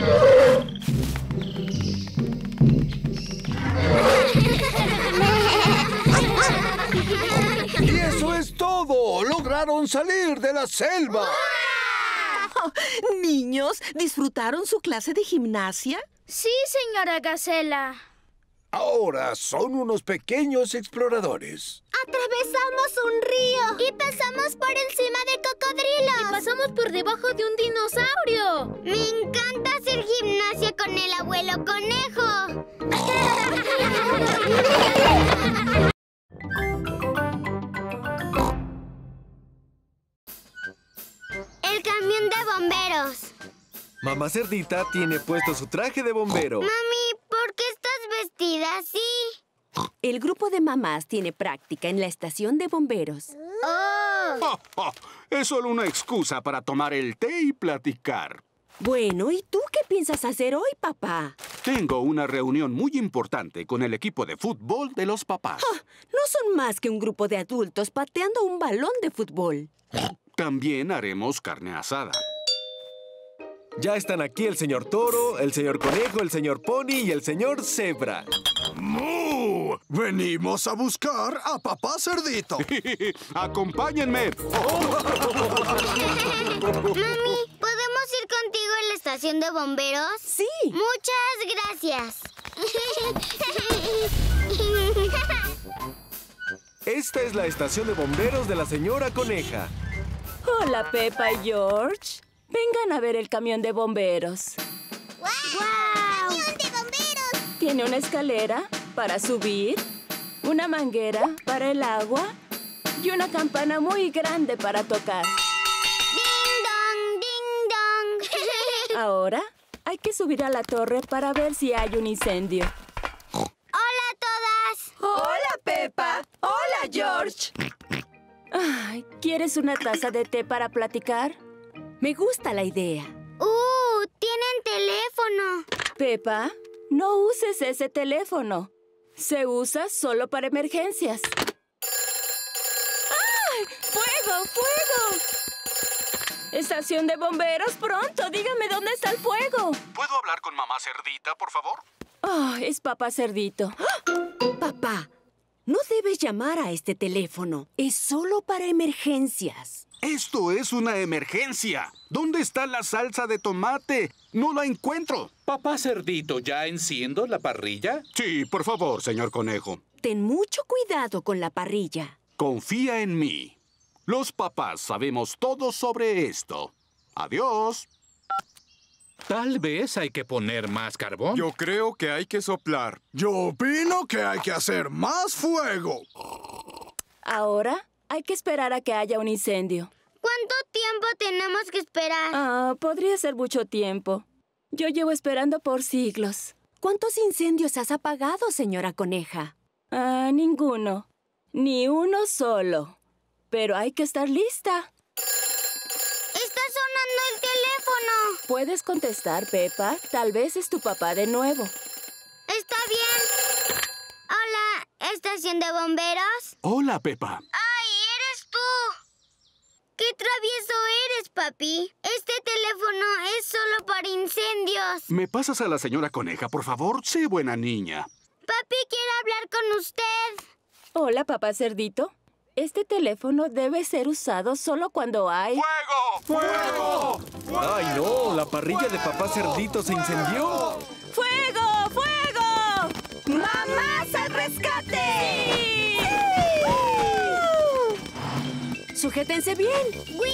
¡Y eso es todo! ¡Lograron salir de la selva! Oh, niños, ¿disfrutaron su clase de gimnasia? Sí, señora Gacela. Ahora son unos pequeños exploradores. Atravesamos un río y pasamos por encima del cocodrilo. Y pasamos por debajo de un dinosaurio. Me encanta hacer gimnasia con el abuelo conejo. El camión de bomberos. Mamá Cerdita tiene puesto su traje de bombero. Mami, ¿por qué estás vestida así? El grupo de mamás tiene práctica en la estación de bomberos. ¡Oh! Es solo una excusa para tomar el té y platicar. Bueno, ¿y tú qué piensas hacer hoy, papá? Tengo una reunión muy importante con el equipo de fútbol de los papás. No son más que un grupo de adultos pateando un balón de fútbol. También haremos carne asada. Ya están aquí el señor Toro, el señor Conejo, el señor Pony y el señor Zebra. ¡Mu! Venimos a buscar a Papá Cerdito. ¡Acompáñenme! Mami, ¿podemos ir contigo a la estación de bomberos? Sí. Muchas gracias. Esta es la estación de bomberos de la señora Coneja. Hola, Peppa y George. Vengan a ver el camión de bomberos. ¡Wow! ¡Camión de bomberos! Tiene una escalera para subir, una manguera para el agua y una campana muy grande para tocar. ¡Ding dong, ding dong! Ahora hay que subir a la torre para ver si hay un incendio. ¡Hola a todas! ¡Hola, Peppa! ¡Hola, George! Ay, ¿quieres una taza de té para platicar? Me gusta la idea. ¡Tienen teléfono! Peppa, no uses ese teléfono. Se usa solo para emergencias. ¡Ay! ¡Fuego! ¡Fuego! ¡Estación de bomberos, pronto! Dígame dónde está el fuego. ¿Puedo hablar con mamá Cerdita, por favor? Oh, es papá Cerdito. Papá, no debes llamar a este teléfono. Es solo para emergencias. ¡Esto es una emergencia! ¿Dónde está la salsa de tomate? ¡No la encuentro! Papá Cerdito, ¿ya enciendo la parrilla? Sí, por favor, señor Conejo. Ten mucho cuidado con la parrilla. Confía en mí. Los papás sabemos todo sobre esto. ¡Adiós! Tal vez hay que poner más carbón. Yo creo que hay que soplar. Yo opino que hay que hacer más fuego. Ahora hay que esperar a que haya un incendio. ¿Cuánto tiempo tenemos que esperar? Podría ser mucho tiempo. Yo llevo esperando por siglos. ¿Cuántos incendios has apagado, señora Coneja? Ninguno. Ni uno solo. Pero hay que estar lista. ¡Está sonando el teléfono! ¿Puedes contestar, Peppa? Tal vez es tu papá de nuevo. Está bien. Hola, estación estación de bomberos? Hola, Pepa. ¡Ay, eres tú! ¡Qué travieso eres, papi! Este teléfono es solo para incendios. ¿Me pasas a la señora Coneja, por favor? Sé buena niña. Papi quiere hablar con usted. Hola, papá Cerdito. Este teléfono debe ser usado solo cuando hay... ¡Fuego! ¡Ay, no! La parrilla de papá Cerdito se incendió. ¡Fuego! ¡Fuego! ¡Mamás al rescate! ¡Sí! ¡Sujétense bien!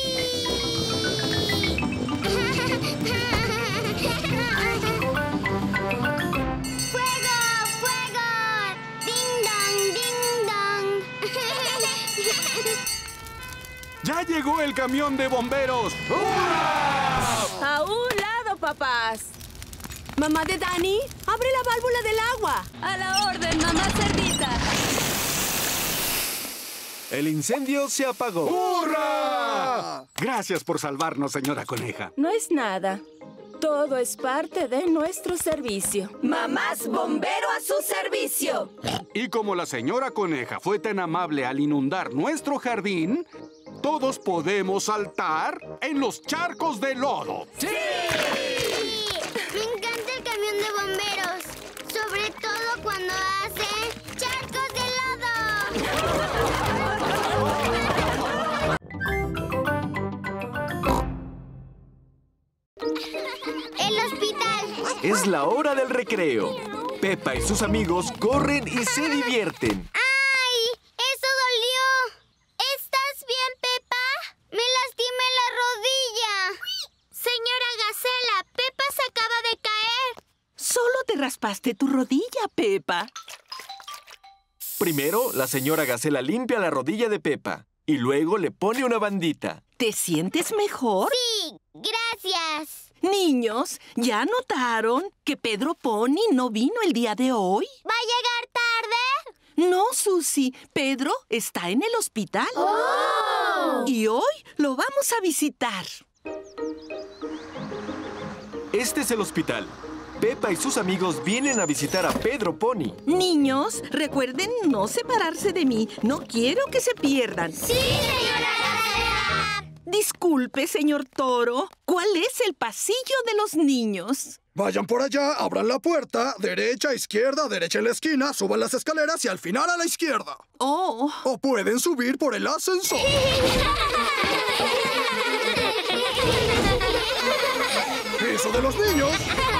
¡Fuego! ¡Fuego! ¡Ding dong! ¡Ding dong! ¡Ya llegó el camión de bomberos! ¡Hurra! ¡A un lado, papás! Mamá de Dani, abre la válvula del agua. ¡A la orden, mamá Cerdita! El incendio se apagó. ¡Hurra! Gracias por salvarnos, señora Coneja. No es nada. Todo es parte de nuestro servicio. ¡Mamás bombero a su servicio! Y como la señora Coneja fue tan amable al inundar nuestro jardín, todos podemos saltar en los charcos de lodo. ¡Sí! Me encanta el camión de bomberos. Sobre todo cuando hace charcos de lodo. El hospital. Es la hora del recreo. Pepa y sus amigos corren y se divierten. ¡Ay! ¡Eso dolió! ¿Estás bien, Pepa? Me lastimé la rodilla. Señora Gacela, Pepa se acaba de caer. Solo te raspaste tu rodilla, Pepa. Primero, la señora Gacela limpia la rodilla de Pepa y luego le pone una bandita. ¿Te sientes mejor? Sí, gracias. Niños, ¿ya notaron que Pedro Pony no vino el día de hoy? ¿Va a llegar tarde? No, Susie. Pedro está en el hospital. ¡Oh! Y hoy lo vamos a visitar. Este es el hospital. Pepa y sus amigos vienen a visitar a Pedro Pony. Niños, recuerden no separarse de mí. No quiero que se pierdan. ¡Sí, señora Gacela! Disculpe, señor Toro. ¿Cuál es el pasillo de los niños? Vayan por allá, abran la puerta, derecha, izquierda, derecha en la esquina, suban las escaleras y al final a la izquierda. Oh. O pueden subir por el ascensor. ¡Eso de los niños!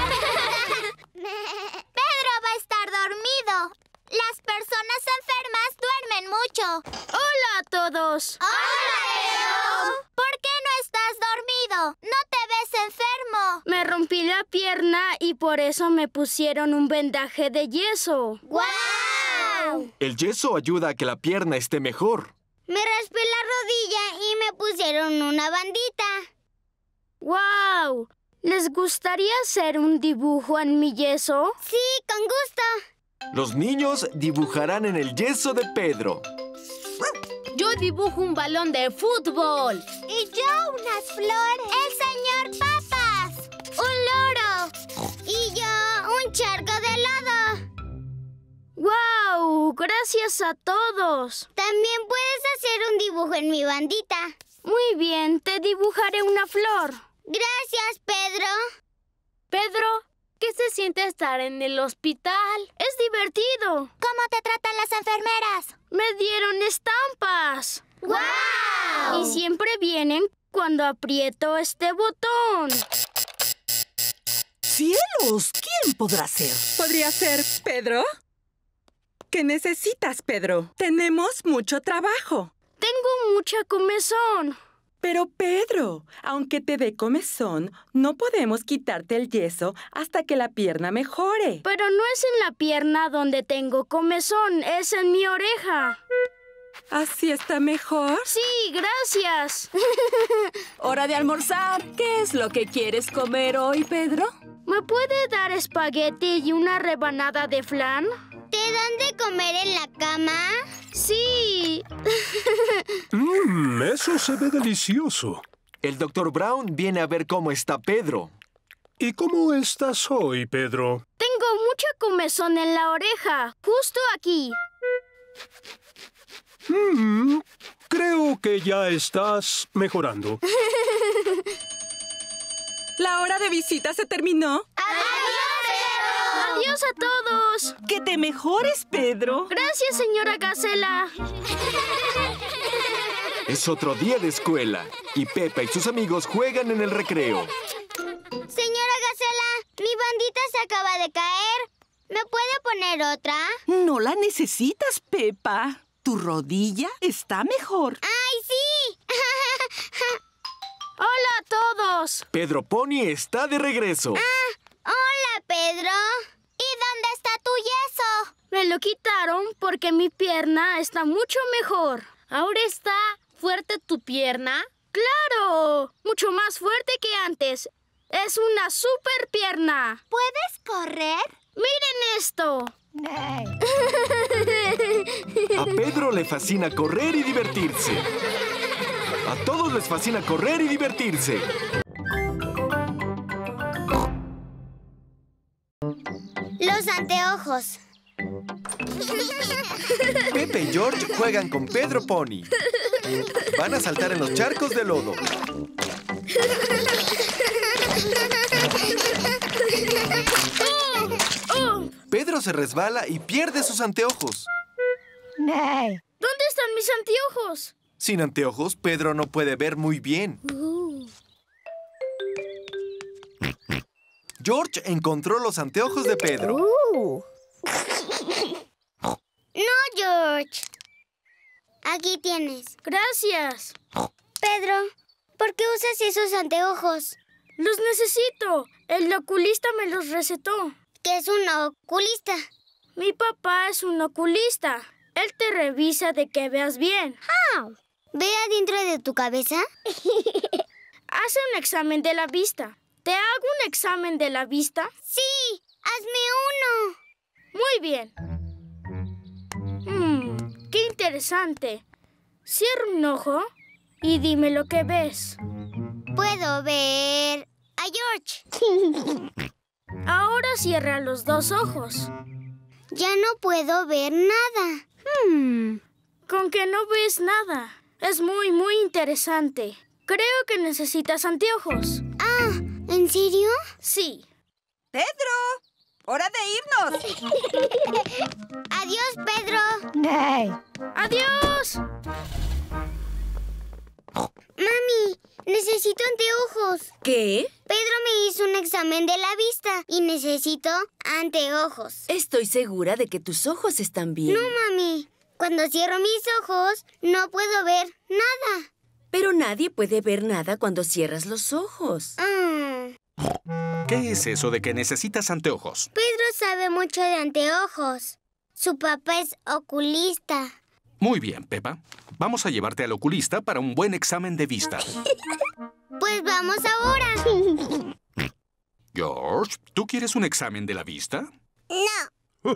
Pedro va a estar dormido. Las personas enfermas duermen mucho. ¡Hola a todos! ¡Hola, Pedro! ¿Por qué no estás dormido? ¿No te ves enfermo? Me rompí la pierna y por eso me pusieron un vendaje de yeso. ¡Guau! El yeso ayuda a que la pierna esté mejor. Me raspé la rodilla y me pusieron una bandita. ¡Guau! ¿Les gustaría hacer un dibujo en mi yeso? Sí, con gusto. Los niños dibujarán en el yeso de Pedro. Yo dibujo un balón de fútbol. Y yo unas flores. El señor Papas. Un loro. Y yo un charco de lodo. ¡Guau! ¡Gracias a todos! También puedes hacer un dibujo en mi bandita. Muy bien, te dibujaré una flor. Gracias, Pedro. Pedro, ¿qué se siente estar en el hospital? Es divertido. ¿Cómo te tratan las enfermeras? Me dieron estampas. ¡Guau! Y siempre vienen cuando aprieto este botón. ¡Cielos! ¿Quién podrá ser? ¿Podría ser Pedro? ¿Qué necesitas, Pedro? Tenemos mucho trabajo. Tengo mucha comezón. Pero, Pedro, aunque te dé comezón, no podemos quitarte el yeso hasta que la pierna mejore. Pero no es en la pierna donde tengo comezón, es en mi oreja. ¿Así está mejor? Sí, gracias. ¡Hora de almorzar! ¿Qué es lo que quieres comer hoy, Pedro? ¿Me puede dar espagueti y una rebanada de flan? ¿Te dan de comer en la cama? Sí. Eso se ve delicioso. El Dr. Brown viene a ver cómo está Pedro. ¿Y cómo estás hoy, Pedro? Tengo mucha comezón en la oreja, justo aquí. Creo que ya estás mejorando. La hora de visita se terminó. ¡Adiós a todos! ¡Que te mejores, Pedro! Gracias, señora Gacela. Es otro día de escuela y Pepa y sus amigos juegan en el recreo. Señora Gacela, mi bandita se acaba de caer. ¿Me puede poner otra? No la necesitas, Pepa. Tu rodilla está mejor. ¡Ay, sí! ¡Hola a todos! Pedro Pony está de regreso. Hola, Pedro. ¿Y dónde está tu yeso? Me lo quitaron porque mi pierna está mucho mejor. ¿Ahora está fuerte tu pierna? ¡Claro! Mucho más fuerte que antes. Es una super pierna. ¿Puedes correr? ¡Miren esto! A Pedro le fascina correr y divertirse. A todos les fascina correr y divertirse. Los anteojos. Pepe y George juegan con Pedro Pony. Van a saltar en los charcos de lodo. Pedro se resbala y pierde sus anteojos. ¿Dónde están mis anteojos? Sin anteojos, Pedro no puede ver muy bien. George encontró los anteojos de Pedro. No, George. Aquí tienes. Gracias. Pedro, ¿por qué usas esos anteojos? Los necesito. El oculista me los recetó. ¿Qué es un oculista? Mi papá es un oculista. Él te revisa de que veas bien. ¿Ve adentro de tu cabeza? Hace un examen de la vista. ¿Te hago un examen de la vista? Sí, hazme uno. Muy bien. Qué interesante. Cierra un ojo y dime lo que ves. Puedo ver a George. Ahora cierra los dos ojos. Ya no puedo ver nada. Con que no ves nada. Es muy, muy interesante. Creo que necesitas anteojos. ¿En serio? Sí. ¡Pedro! ¡Hora de irnos! ¡Adiós, Pedro! ¡Adiós! Mami, necesito anteojos. ¿Qué? Pedro me hizo un examen de la vista y necesito anteojos. Estoy segura de que tus ojos están bien. No, mami. Cuando cierro mis ojos, no puedo ver nada. Pero nadie puede ver nada cuando cierras los ojos. ¿Qué es eso de que necesitas anteojos? Pedro sabe mucho de anteojos. Su papá es oculista. Muy bien, Pepa. Vamos a llevarte al oculista para un buen examen de vista. Pues vamos ahora. George, ¿tú quieres un examen de la vista? No.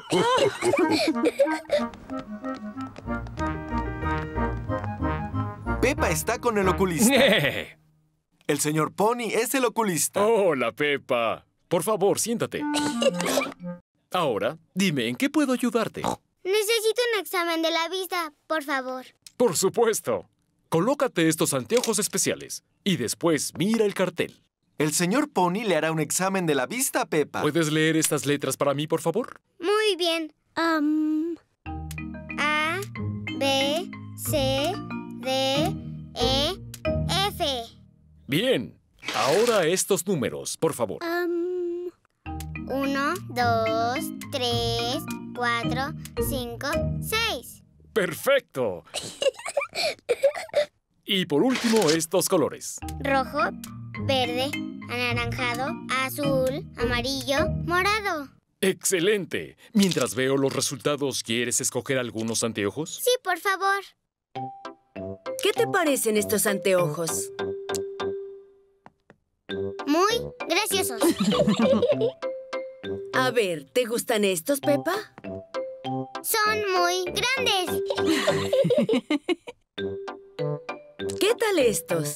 Pepa está con el oculista. El señor Pony es el oculista. Hola, Pepa. Por favor, siéntate. Ahora, dime, ¿en qué puedo ayudarte? Necesito un examen de la vista, por favor. Por supuesto. Colócate estos anteojos especiales y después mira el cartel. El señor Pony le hará un examen de la vista a Pepa. ¿Puedes leer estas letras para mí, por favor? Muy bien. A, B, C, D, E, F. Bien. Ahora estos números, por favor. 1, 2, 3, 4, 5, 6. ¡Perfecto! Y por último, estos colores. Rojo, verde, anaranjado, azul, amarillo, morado. ¡Excelente! Mientras veo los resultados, ¿quieres escoger algunos anteojos? Sí, por favor. ¿Qué te parecen estos anteojos? Muy graciosos. A ver, ¿te gustan estos, Pepa? Son muy grandes. ¿Qué tal estos?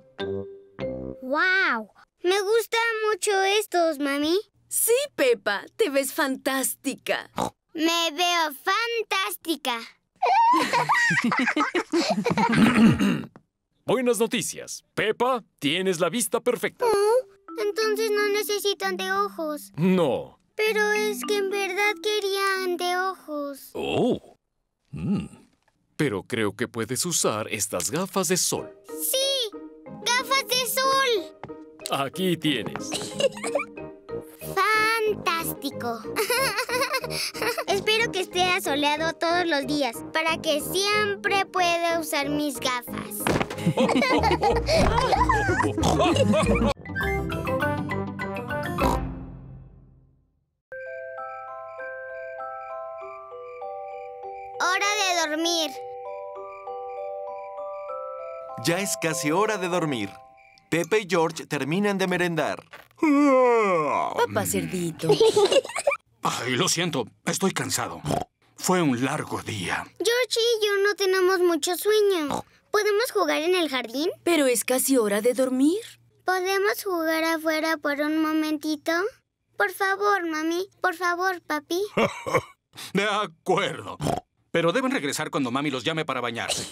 ¡Wow! Me gustan mucho estos, mami. Sí, Pepa, te ves fantástica. Me veo fantástica. Buenas noticias. Peppa, tienes la vista perfecta. Entonces no necesito anteojos. No. Pero es que en verdad quería anteojos. Oh. Pero creo que puedes usar estas gafas de sol. ¡Sí! ¡Gafas de sol! Aquí tienes. ¡Fantástico! Espero que esté asoleado todos los días para que siempre pueda usar mis gafas. Hora de dormir. Ya es casi hora de dormir. Peppa y George terminan de merendar. Papá Cerdito. Ay, lo siento, estoy cansado. Fue un largo día. George y yo no tenemos mucho sueño. ¿Podemos jugar en el jardín? Pero es casi hora de dormir. ¿Podemos jugar afuera por un momentito? Por favor, mami. Por favor, papi. De acuerdo. Pero deben regresar cuando mami los llame para bañarse.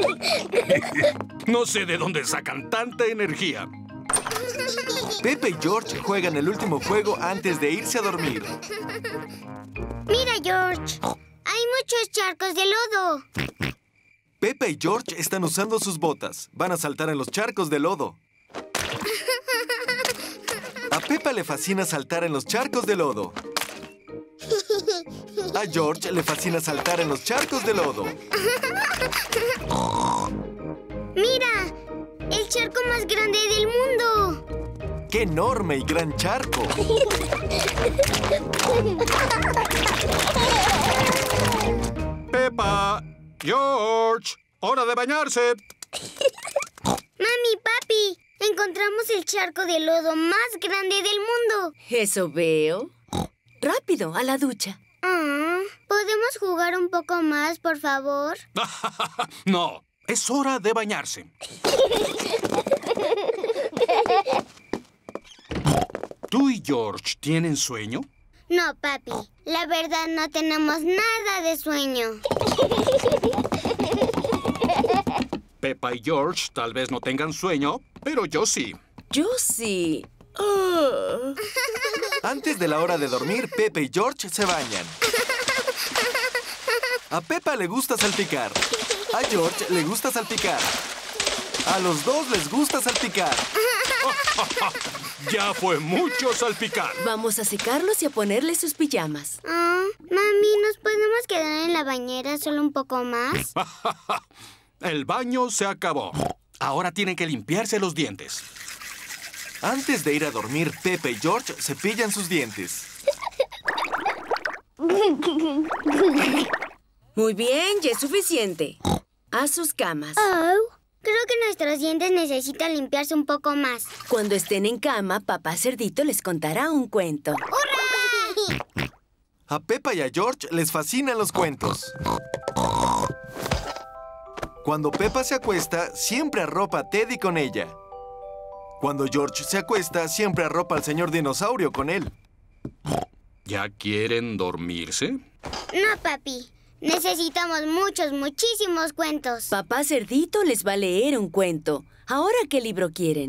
No sé de dónde sacan tanta energía. Peppa y George juegan el último juego antes de irse a dormir. Mira, George. Hay muchos charcos de lodo. Peppa y George están usando sus botas. Van a saltar en los charcos de lodo. A Peppa le fascina saltar en los charcos de lodo. A George le fascina saltar en los charcos de lodo. ¡Mira! ¡El charco más grande del mundo! ¡Qué enorme y gran charco! Peppa, George, hora de bañarse. Mami, papi, encontramos el charco de lodo más grande del mundo. Eso veo. Rápido, a la ducha. ¿Podemos jugar un poco más, por favor? No, es hora de bañarse. ¿Tú y George tienen sueño? No, papi. La verdad no tenemos nada de sueño. Peppa y George tal vez no tengan sueño, pero yo sí. Yo sí. Antes de la hora de dormir, Peppa y George se bañan. A Peppa le gusta salpicar. A George le gusta salpicar. A los dos les gusta salpicar. Ya fue mucho salpicar. Vamos a secarlos y a ponerles sus pijamas. Mami, ¿nos podemos quedar en la bañera solo un poco más? El baño se acabó. Ahora tienen que limpiarse los dientes. Antes de ir a dormir, Peppa y George cepillan sus dientes. Muy bien, ya es suficiente. A sus camas. Creo que nuestros dientes necesitan limpiarse un poco más. Cuando estén en cama, papá Cerdito les contará un cuento. ¡Hurra! A Peppa y a George les fascinan los cuentos. Cuando Peppa se acuesta, siempre arropa a Teddy con ella. Cuando George se acuesta, siempre arropa al señor dinosaurio con él. ¿Ya quieren dormirse? No, papi. Necesitamos muchísimos cuentos. Papá Cerdito les va a leer un cuento. ¿Ahora qué libro quieren?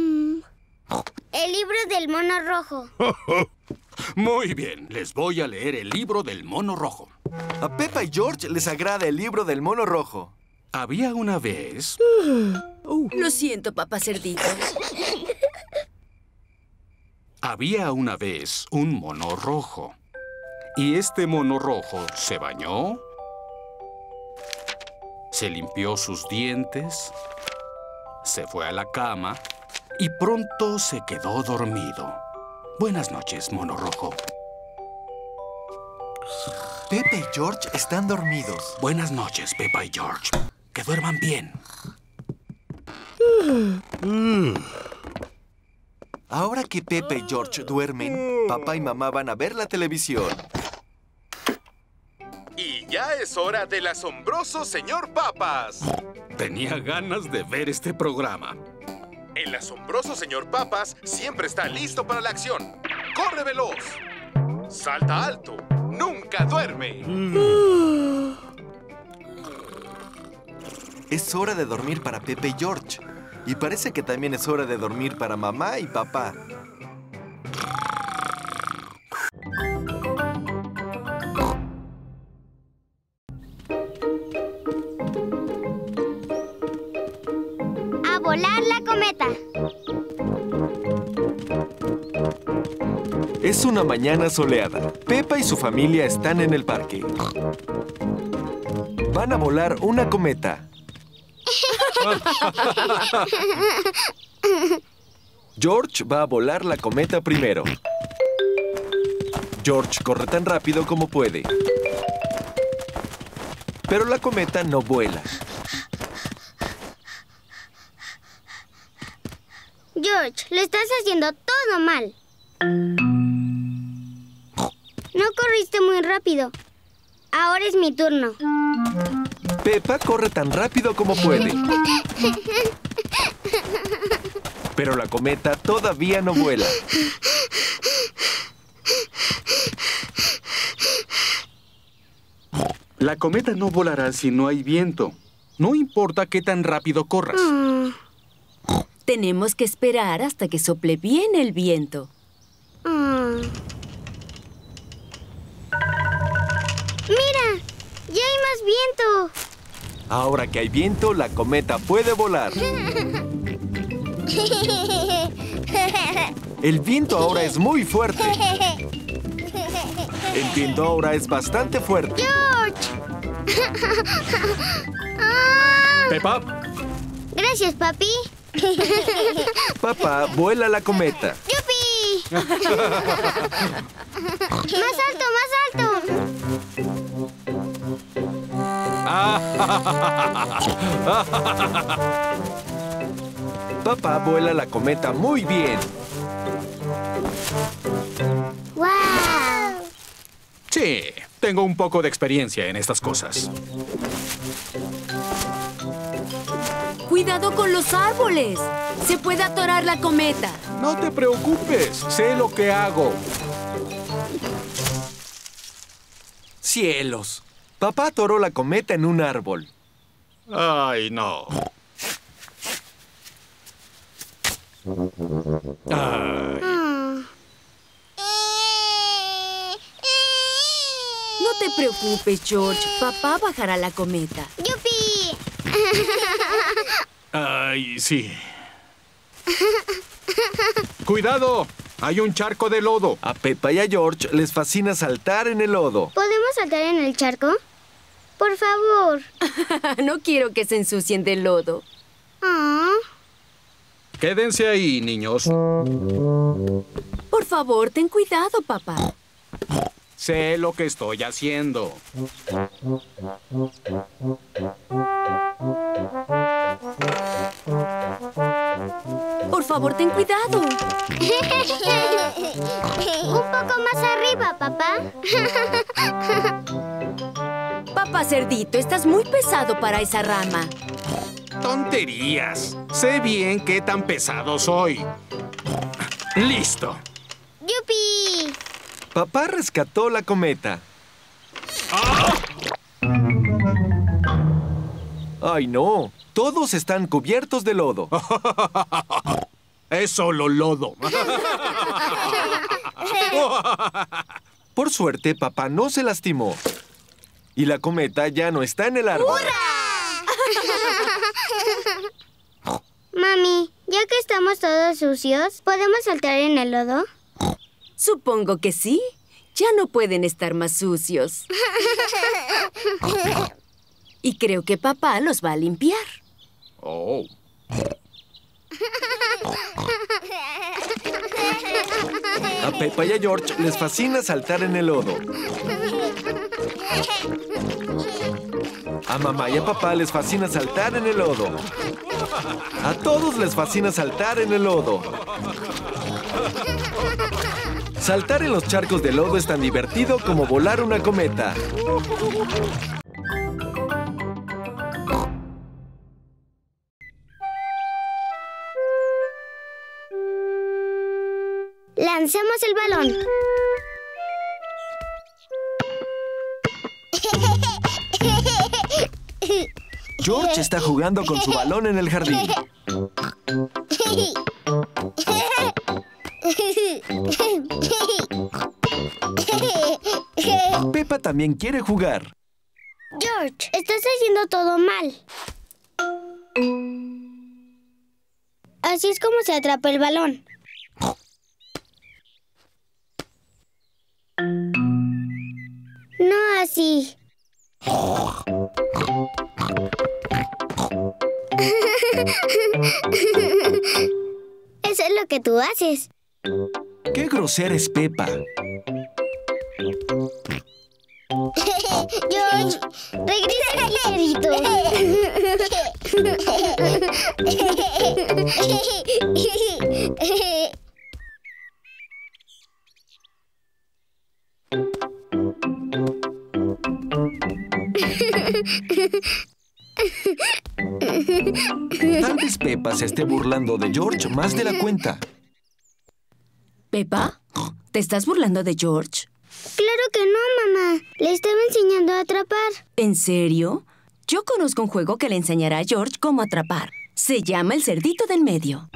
El libro del mono rojo. Muy bien, les voy a leer el libro del mono rojo. A Peppa y George les agrada el libro del mono rojo. Había una vez... Lo siento, papá Cerdito. Había una vez un mono rojo. Y este mono rojo se bañó, se limpió sus dientes, se fue a la cama y pronto se quedó dormido. Buenas noches, mono rojo. Peppa y George están dormidos. Buenas noches, Peppa y George. Que duerman bien. Ahora que Peppa y George duermen, papá y mamá van a ver la televisión. Y ya es hora del asombroso señor Papas. Tenía ganas de ver este programa. El asombroso señor Papas siempre está listo para la acción. ¡Corre veloz! ¡Salta alto! ¡Nunca duerme! Es hora de dormir para Pepe y George. Y parece que también es hora de dormir para mamá y papá. ¡A volar la cometa! Es una mañana soleada. Pepa y su familia están en el parque. Van a volar una cometa. George va a volar la cometa primero. George corre tan rápido como puede. Pero la cometa no vuela. George, lo estás haciendo todo mal. No corriste muy rápido. Ahora es mi turno. Pepa corre tan rápido como puede. Pero la cometa todavía no vuela. La cometa no volará si no hay viento. No importa qué tan rápido corras. Tenemos que esperar hasta que sople bien el viento. ¡Mira! ¡Ya hay más viento! Ahora que hay viento, la cometa puede volar. El viento ahora es muy fuerte. El viento ahora es bastante fuerte. ¡George! Pepa. Gracias, papi. Papá vuela la cometa. ¡Yupi! ¡Más alto, más alto! Papá vuela la cometa muy bien. ¡Wow! Sí, tengo un poco de experiencia en estas cosas. ¡Cuidado con los árboles! ¡Se puede atorar la cometa! No te preocupes, sé lo que hago. ¡Cielos! Papá atoró la cometa en un árbol. Ay, no. Ay. No te preocupes, George. Papá bajará la cometa. ¡Yupi! Ay, sí. ¡Cuidado! Hay un charco de lodo. A Pepa y a George les fascina saltar en el lodo. ¿Podemos saltar en el charco? Por favor. No quiero que se ensucien de lodo. Quédense ahí, niños. Por favor, ten cuidado, papá. Sé lo que estoy haciendo. Por favor, ten cuidado. Un poco más arriba, papá. Papá Cerdito, estás muy pesado para esa rama. ¡Tonterías! Sé bien qué tan pesado soy. ¡Listo! ¡Yupi! Papá rescató la cometa. ¡Ay, no! Todos están cubiertos de lodo. Es solo lodo. Por suerte, papá no se lastimó. Y la cometa ya no está en el árbol. ¡Hurra! Mami, ya que estamos todos sucios, ¿podemos saltar en el lodo? Supongo que sí. Ya no pueden estar más sucios. Y creo que papá los va a limpiar. Oh. A Pepa y a George les fascina saltar en el lodo. A mamá y a papá les fascina saltar en el lodo. A todos les fascina saltar en el lodo. Saltar en los charcos de lodo es tan divertido como volar una cometa. Lancemos el balón. George está jugando con su balón en el jardín. Peppa también quiere jugar. George, estás haciendo todo mal. Así es como se atrapa el balón. No así. Eso es lo que tú haces. ¡Qué grosera es Peppa! George, regresa aquí, cerito. Tal vez Peppa se esté burlando de George más de la cuenta. ¿Peppa? ¿Te estás burlando de George? Claro que no, mamá. Le estaba enseñando a atrapar. ¿En serio? Yo conozco un juego que le enseñará a George cómo atrapar. Se llama el cerdito del medio.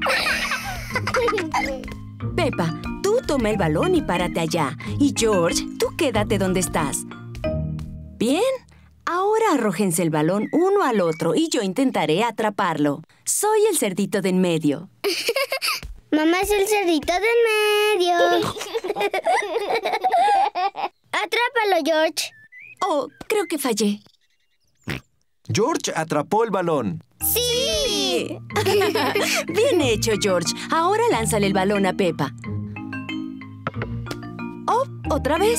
Peppa, tú toma el balón y párate allá. Y George, tú quédate donde estás. Bien. Ahora arrójense el balón uno al otro y yo intentaré atraparlo. Soy el cerdito del medio. Mamá es el cerdito del medio. Atrápalo, George. Oh, creo que fallé. George atrapó el balón. ¡Sí! Bien hecho, George. Ahora lánzale el balón a Peppa. Oh, otra vez.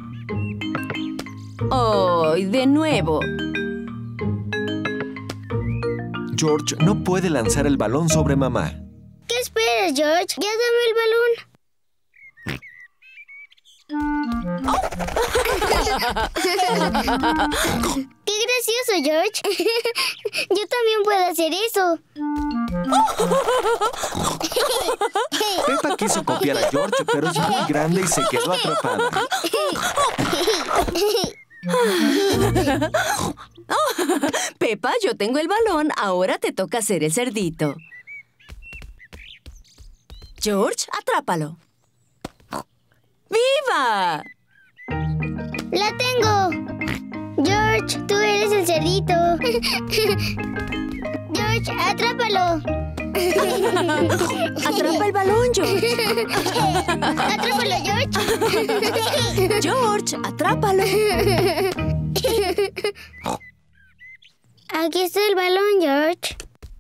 ¡Oh! De nuevo. George no puede lanzar el balón sobre mamá. ¿Qué esperas, George? Ya dame el balón. ¡Qué gracioso, George! Yo también puedo hacer eso. Peppa quiso copiar a George, pero es muy grande y se quedó atrapada. Peppa, yo tengo el balón. Ahora te toca hacer el cerdito. George, atrápalo. ¡Viva! ¡La tengo! George, tú eres el cerdito. George, atrápalo. Atrapa el balón, George. Atrápalo, George. George, atrápalo. Aquí está el balón, George.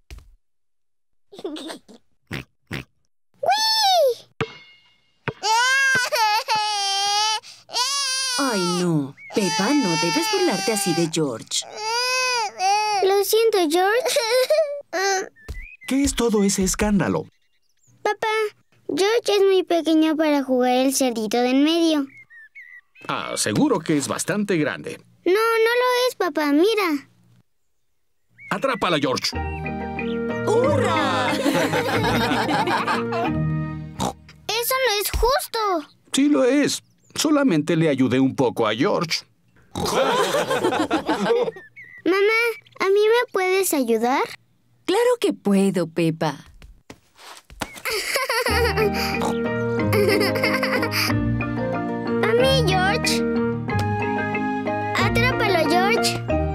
Ay, no. Peppa, no debes burlarte así de George. Lo siento, George. ¿Qué es todo ese escándalo? Papá, George es muy pequeño para jugar el cerdito de en medio. Ah, seguro que es bastante grande. No, no lo es, papá. Mira. ¡Atrápala, George! ¡Hurra! Eso no es justo. Sí lo es. Solamente le ayudé un poco a George. Mamá, ¿a mí me puedes ayudar? Claro que puedo, Peppa. A mí, George. Atrápalo, George.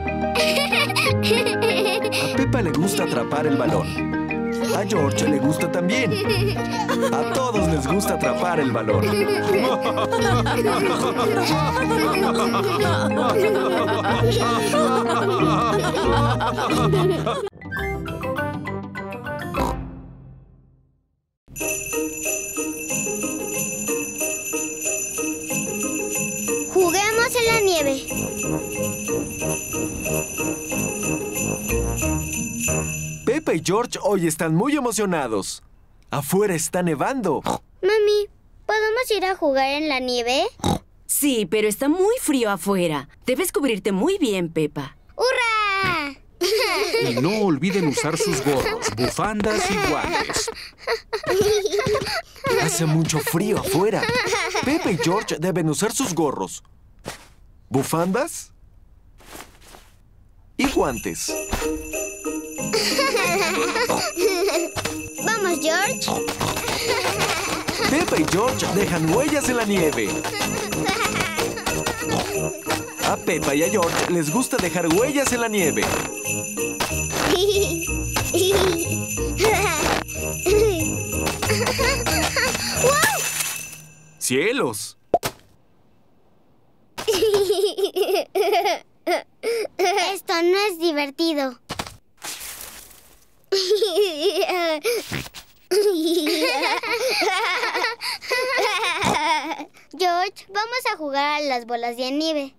A Peppa le gusta atrapar el balón. A George le gusta también. A todos les gusta atrapar el balón. Juguemos en la nieve. Peppa y George hoy están muy emocionados. Afuera está nevando. Mami, ¿podemos ir a jugar en la nieve? Sí, pero está muy frío afuera. Debes cubrirte muy bien, Peppa. ¡Hurra! Y no olviden usar sus gorros, bufandas y guantes. Hace mucho frío afuera. Peppa y George deben usar sus gorros, bufandas y guantes. Vamos, George. Peppa y George dejan huellas en la nieve. A Peppa y a George les gusta dejar huellas en la nieve. ¡Cielos! Esto no es divertido. George, vamos a jugar a las bolas de nieve.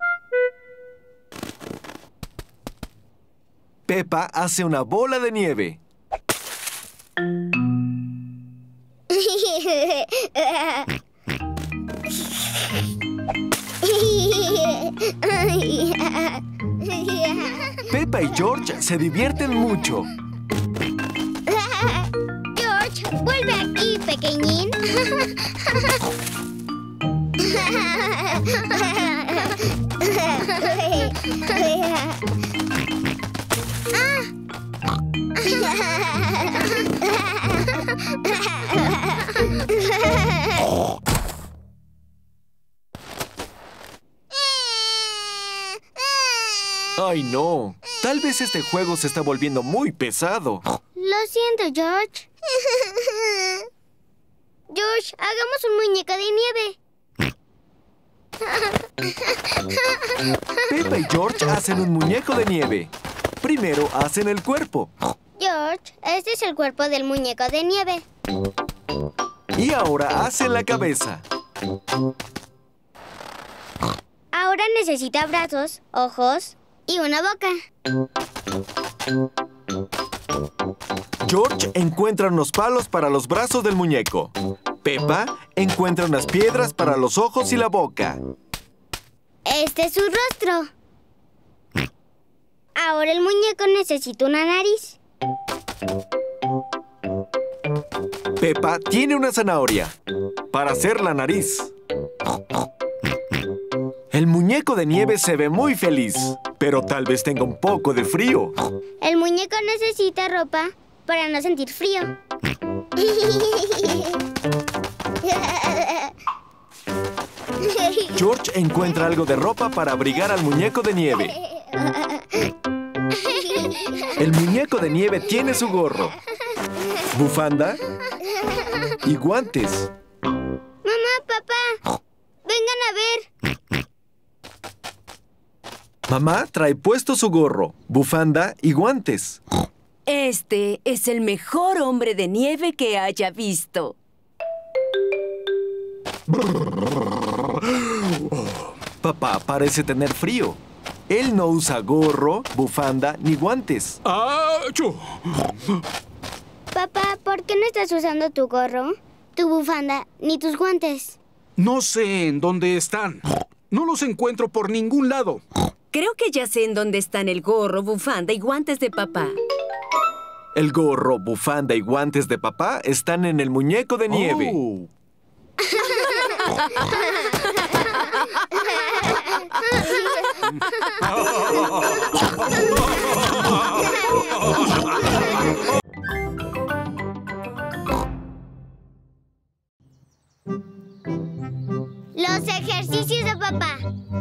Peppa hace una bola de nieve. Peppa y George se divierten mucho. George, vuelve aquí, pequeñín. ¡Ay, no! Tal vez este juego se está volviendo muy pesado. Lo siento, George. George, hagamos un muñeco de nieve. Peppa y George hacen un muñeco de nieve. Primero hacen el cuerpo. George, este es el cuerpo del muñeco de nieve. Y ahora hacen la cabeza. Ahora necesita brazos, ojos y una boca. George encuentra unos palos para los brazos del muñeco. Peppa encuentra unas piedras para los ojos y la boca. Este es su rostro. Ahora el muñeco necesita una nariz. Peppa tiene una zanahoria para hacer la nariz. El muñeco de nieve se ve muy feliz, pero tal vez tenga un poco de frío. El muñeco necesita ropa para no sentir frío. George encuentra algo de ropa para abrigar al muñeco de nieve. El muñeco de nieve tiene su gorro, bufanda y guantes. Mamá, papá, vengan a ver. Mamá trae puesto su gorro, bufanda y guantes. Este es el mejor hombre de nieve que haya visto. Papá parece tener frío. Él no usa gorro, bufanda ni guantes. ¡Achú! Papá, ¿por qué no estás usando tu gorro, tu bufanda ni tus guantes? No sé en dónde están. No los encuentro por ningún lado. Creo que ya sé en dónde están el gorro, bufanda y guantes de papá. El gorro, bufanda y guantes de papá están en el muñeco de nieve. Oh. Los ejercicios de papá.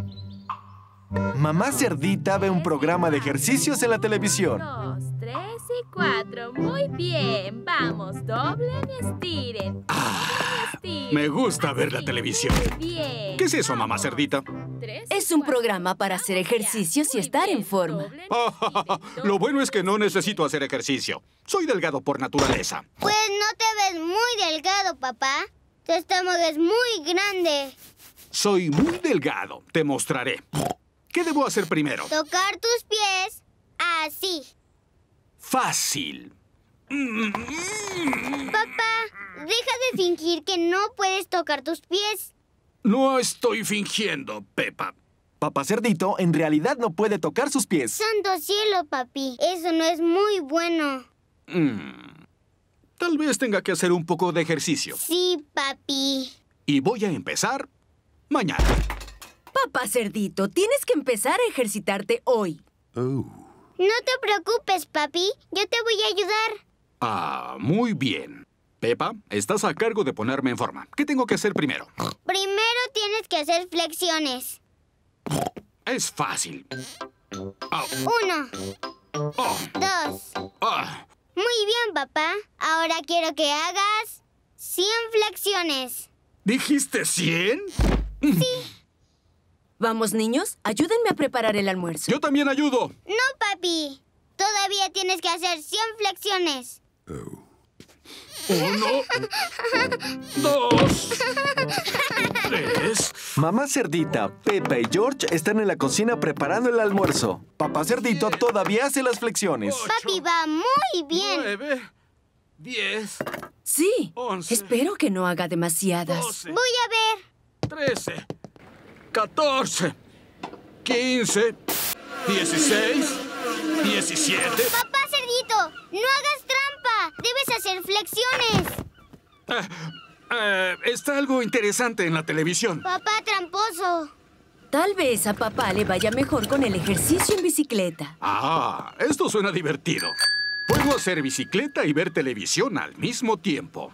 Mamá Cerdita ve un programa de ejercicios en la televisión. 2, 3 y 4. Muy bien. Vamos, doblen y estiren. Me gusta ver la televisión. Bien. ¿Qué es eso, mamá Cerdita? Es un programa para hacer ejercicios y estar en forma. Lo bueno es que no necesito hacer ejercicio. Soy delgado por naturaleza. Pues no te ves muy delgado, papá. Tu estómago es muy grande. Soy muy delgado. Te mostraré. ¿Qué debo hacer primero? Tocar tus pies así. Fácil. Papá, deja de fingir que no puedes tocar tus pies. No estoy fingiendo, Peppa. Papá Cerdito en realidad no puede tocar sus pies. Santo cielo, papi. Eso no es muy bueno. Tal vez tenga que hacer un poco de ejercicio. Sí, papi. Y voy a empezar mañana. Papá Cerdito, tienes que empezar a ejercitarte hoy. No te preocupes, papi. Yo te voy a ayudar. Ah, muy bien. Peppa, estás a cargo de ponerme en forma. ¿Qué tengo que hacer primero? Primero tienes que hacer flexiones. Es fácil. 1, Oh. 2. Ah. Muy bien, papá. Ahora quiero que hagas 100 flexiones. ¿Dijiste 100? Sí. Vamos, niños, ayúdenme a preparar el almuerzo. Yo también ayudo. No, papi. Todavía tienes que hacer 100 flexiones. 1, 2, 3. Mamá Cerdita, Peppa y George están en la cocina preparando el almuerzo. Papá Cerdito todavía hace las flexiones. Papi va muy bien. 9, 10. Sí, 11. espero que no haga demasiadas. 12. Voy a ver. 13, 14, 15, 16, 17. Papá Cerdito, no hagas trampa. Debes hacer flexiones. Está algo interesante en la televisión. Papá tramposo. Tal vez a papá le vaya mejor con el ejercicio en bicicleta. Ah, esto suena divertido. Puedo hacer bicicleta y ver televisión al mismo tiempo.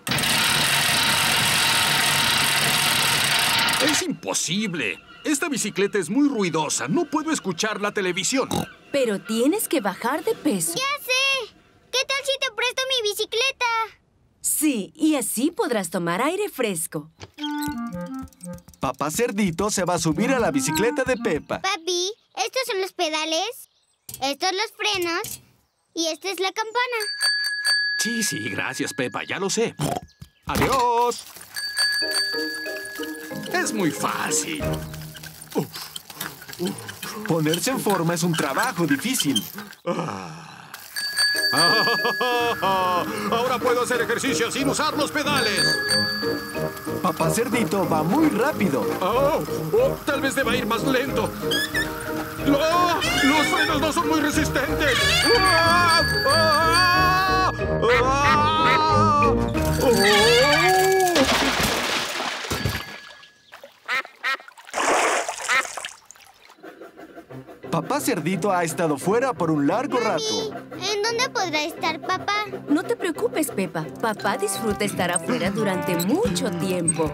Es imposible. Esta bicicleta es muy ruidosa. No puedo escuchar la televisión. Pero tienes que bajar de peso. ¡Ya sé! ¿Qué tal si te presto mi bicicleta? Sí, y así podrás tomar aire fresco. Papá Cerdito se va a subir a la bicicleta de Peppa. Papi, estos son los pedales, estos los frenos y esta es la campana. Sí, gracias, Peppa. Ya lo sé. ¡Adiós! Es muy fácil. Ponerse en forma es un trabajo difícil. Ahora puedo hacer ejercicio sin usar los pedales. Papá Cerdito va muy rápido. Tal vez deba ir más lento. ¡No! ¡Los frenos no son muy resistentes! Papá Cerdito ha estado fuera por un largo rato. ¿En dónde podrá estar papá? No te preocupes, Peppa. Papá disfruta estar afuera durante mucho tiempo.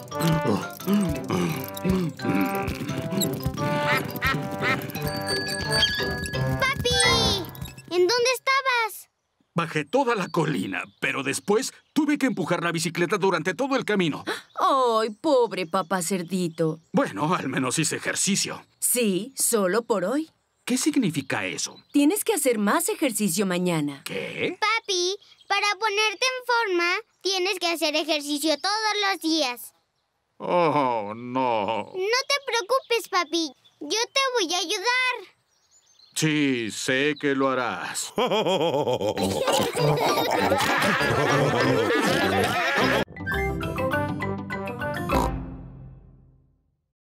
¡Papi! ¿En dónde estabas? Bajé toda la colina, pero después tuve que empujar la bicicleta durante todo el camino. ¡Ay, pobre papá Cerdito! Bueno, al menos hice ejercicio. Sí, solo por hoy. ¿Qué significa eso? Tienes que hacer más ejercicio mañana. ¿Qué? Papi, para ponerte en forma, tienes que hacer ejercicio todos los días. Oh, no. No te preocupes, papi. Yo te voy a ayudar. Sí, sé que lo harás.